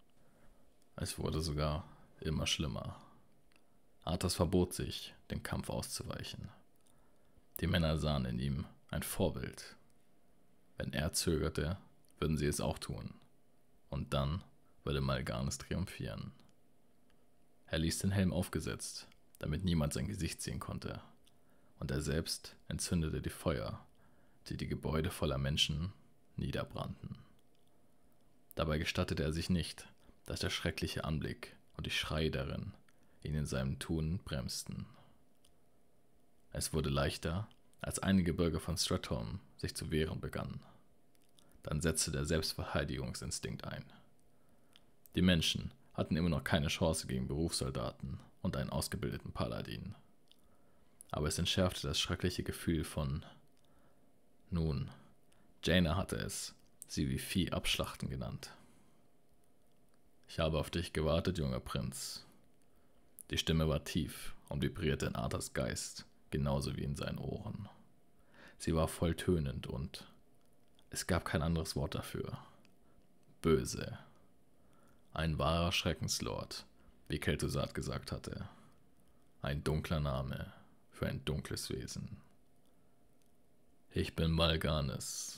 Es wurde sogar immer schlimmer. Arthas verbot sich, den Kampf auszuweichen. Die Männer sahen in ihm ein Vorbild. Wenn er zögerte, würden sie es auch tun. Und dann würde Mal'Ganis triumphieren. Er ließ den Helm aufgesetzt, damit niemand sein Gesicht sehen konnte. Und er selbst entzündete die Feuer, die die Gebäude voller Menschen niederbrannten. Dabei gestattete er sich nicht, dass der schreckliche Anblick und die Schreie darin ihn in seinem Tun bremsten. Es wurde leichter, als einige Bürger von Stratholme sich zu wehren begannen. Dann setzte der Selbstverteidigungsinstinkt ein. Die Menschen hatten immer noch keine Chance gegen Berufssoldaten und einen ausgebildeten Paladin. Aber es entschärfte das schreckliche Gefühl von… Nun, Jaina hatte es, sie wie Vieh abschlachten genannt. »Ich habe auf dich gewartet, junger Prinz.« Die Stimme war tief und vibrierte in Arthas Geist, genauso wie in seinen Ohren. Sie war volltönend und es gab kein anderes Wort dafür. Böse. Ein wahrer Schreckenslord, wie Kel'Thuzad gesagt hatte. Ein dunkler Name für ein dunkles Wesen. »Ich bin Mal'Ganis.«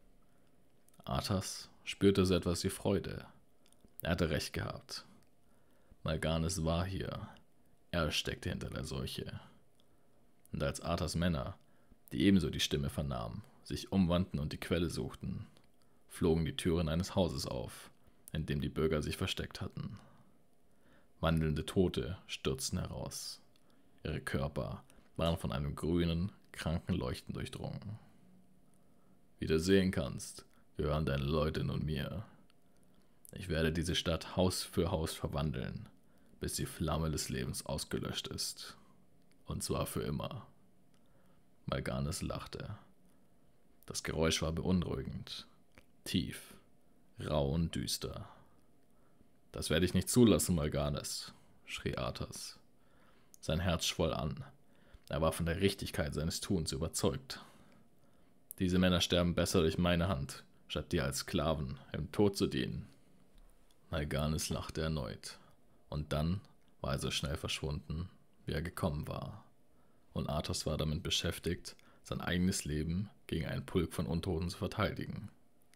Arthas spürte so etwas wie Freude. Er hatte recht gehabt. Mal'Ganis war hier. Er steckte hinter der Seuche. Und als Arthas Männer, die ebenso die Stimme vernahmen, sich umwandten und die Quelle suchten, flogen die Türen eines Hauses auf, in dem die Bürger sich versteckt hatten. Wandelnde Tote stürzten heraus. Ihre Körper waren von einem grünen, kranken Leuchten durchdrungen. »Wie du sehen kannst, gehören deine Leute nun mir. Ich werde diese Stadt Haus für Haus verwandeln, bis die Flamme des Lebens ausgelöscht ist. Und zwar für immer.« Mal'Ganis lachte. Das Geräusch war beunruhigend, tief, rau und düster. Das werde ich nicht zulassen, Mal'Ganis, schrie Arthas. Sein Herz schwoll an. Er war von der Richtigkeit seines Tuns überzeugt. Diese Männer sterben besser durch meine Hand, statt dir als Sklaven im Tod zu dienen. Mal'Ganis lachte erneut, und dann war er so schnell verschwunden, wie er gekommen war. Und Arthas war damit beschäftigt, sein eigenes Leben gegen einen Pulk von Untoten zu verteidigen.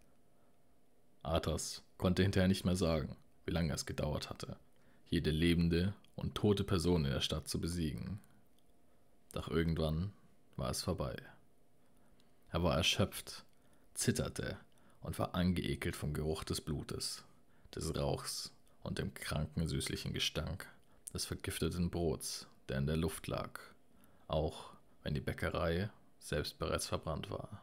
Arthas konnte hinterher nicht mehr sagen, wie lange es gedauert hatte, jede lebende und tote Person in der Stadt zu besiegen. Doch irgendwann war es vorbei. Er war erschöpft, zitterte und war angeekelt vom Geruch des Blutes, des Rauchs und dem kranken, süßlichen Gestank des vergifteten Brots, der in der Luft lag, auch wenn die Bäckerei selbst bereits verbrannt war.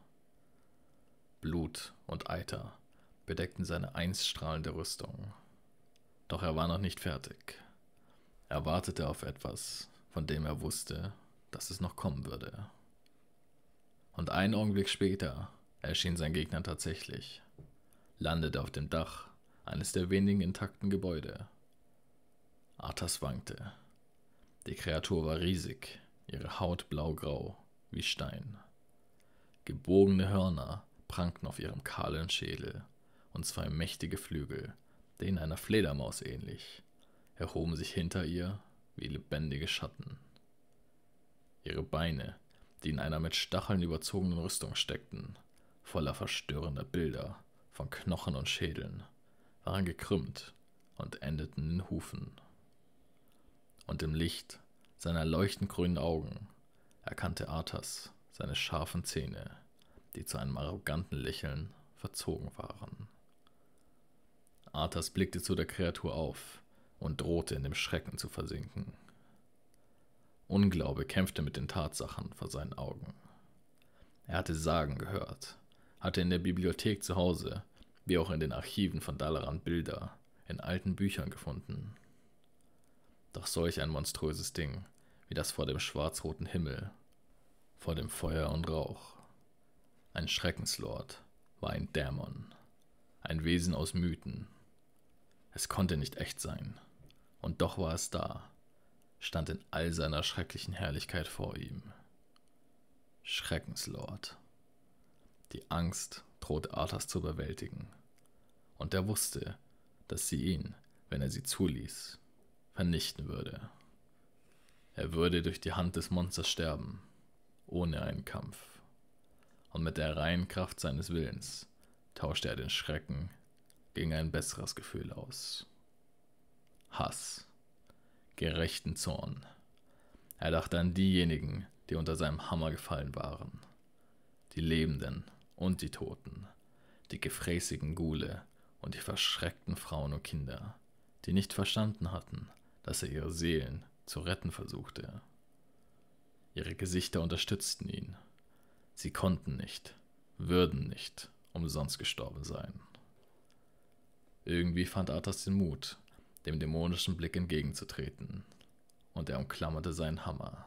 Blut und Eiter bedeckten seine einst strahlende Rüstung. Doch er war noch nicht fertig. Er wartete auf etwas, von dem er wusste, dass es noch kommen würde. Und einen Augenblick später erschien sein Gegner tatsächlich, landete auf dem Dach eines der wenigen intakten Gebäude. Arthas wankte. Die Kreatur war riesig, ihre Haut blaugrau wie Stein. Gebogene Hörner prangten auf ihrem kahlen Schädel, und zwei mächtige Flügel, denen einer Fledermaus ähnlich, erhoben sich hinter ihr wie lebendige Schatten. Ihre Beine, die in einer mit Stacheln überzogenen Rüstung steckten, voller verstörender Bilder von Knochen und Schädeln, waren gekrümmt und endeten in Hufen. Und im Licht seiner leuchtend grünen Augen erkannte Arthas seine scharfen Zähne, die zu einem arroganten Lächeln verzogen waren. Arthas blickte zu der Kreatur auf und drohte in dem Schrecken zu versinken. Unglaube kämpfte mit den Tatsachen vor seinen Augen. Er hatte Sagen gehört, hatte in der Bibliothek zu Hause, wie auch in den Archiven von Dalaran Bilder in alten Büchern gefunden. Doch solch ein monströses Ding, wie das vor dem schwarz-roten Himmel, vor dem Feuer und Rauch. Ein Schreckenslord war ein Dämon, ein Wesen aus Mythen. Es konnte nicht echt sein, und doch war es da, stand in all seiner schrecklichen Herrlichkeit vor ihm. Schreckenslord. Die Angst drohte Arthas zu überwältigen, und er wusste, dass sie ihn, wenn er sie zuließ, vernichten würde. Er würde durch die Hand des Monsters sterben, ohne einen Kampf, und mit der reinen Kraft seines Willens tauschte er den Schrecken gegen ein besseres Gefühl aus. Hass, gerechten Zorn. Er dachte an diejenigen, die unter seinem Hammer gefallen waren, die Lebenden und die Toten, die gefräßigen Ghule und die verschreckten Frauen und Kinder, die nicht verstanden hatten, dass er ihre Seelen zu retten versuchte. Ihre Gesichter unterstützten ihn. Sie konnten nicht, würden nicht umsonst gestorben sein. Irgendwie fand Arthas den Mut, dem dämonischen Blick entgegenzutreten, und er umklammerte seinen Hammer.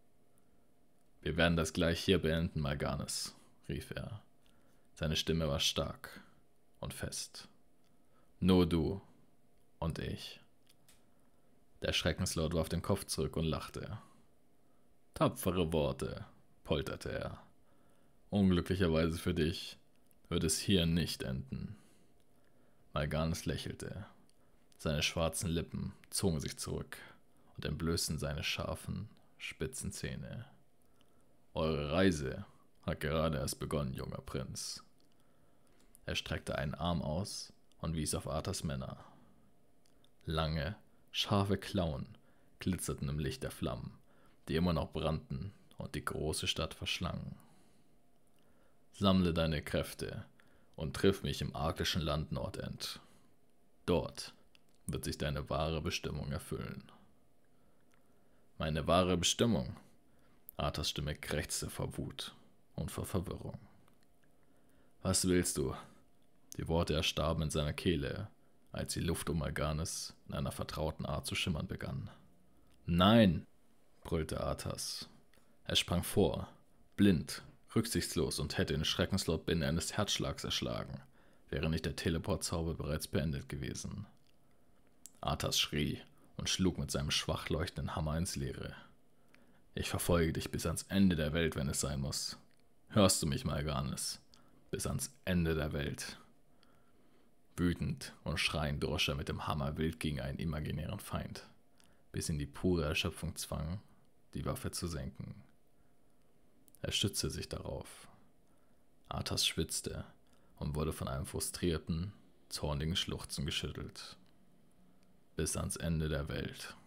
»Wir werden das gleich hier beenden, Mal'Ganis«, rief er. Seine Stimme war stark und fest. »Nur du und ich.« Der Schreckenslord warf den Kopf zurück und lachte. »Tapfere Worte«, polterte er. »Unglücklicherweise für dich wird es hier nicht enden.« Mal'Ganis lächelte. Seine schwarzen Lippen zogen sich zurück und entblößten seine scharfen, spitzen Zähne. »Eure Reise hat gerade erst begonnen, junger Prinz.« Er streckte einen Arm aus und wies auf Arthas Männer. Lange, scharfe Klauen glitzerten im Licht der Flammen, die immer noch brannten und die große Stadt verschlangen. »Sammle deine Kräfte und triff mich im arktischen Land Nordend. Dort wird sich deine wahre Bestimmung erfüllen.« »Meine wahre Bestimmung?« Arthas Stimme krächzte vor Wut und vor Verwirrung. »Was willst du?« Die Worte erstarben in seiner Kehle, als die Luft um Mal'Ganis in einer vertrauten Art zu schimmern begann. »Nein«, brüllte Arthas. Er sprang vor, blind, rücksichtslos, und hätte den Schreckenslord binnen eines Herzschlags erschlagen, wäre nicht der Teleportzauber bereits beendet gewesen. Arthas schrie und schlug mit seinem schwach leuchtenden Hammer ins Leere. »Ich verfolge dich bis ans Ende der Welt, wenn es sein muss. Hörst du mich, Mal'Ganis? Bis ans Ende der Welt.« Wütend und schreiend drosch er mit dem Hammer wild gegen einen imaginären Feind, bis ihn die pure Erschöpfung zwang, die Waffe zu senken. Er stützte sich darauf. Arthas schwitzte und wurde von einem frustrierten, zornigen Schluchzen geschüttelt. Bis ans Ende der Welt.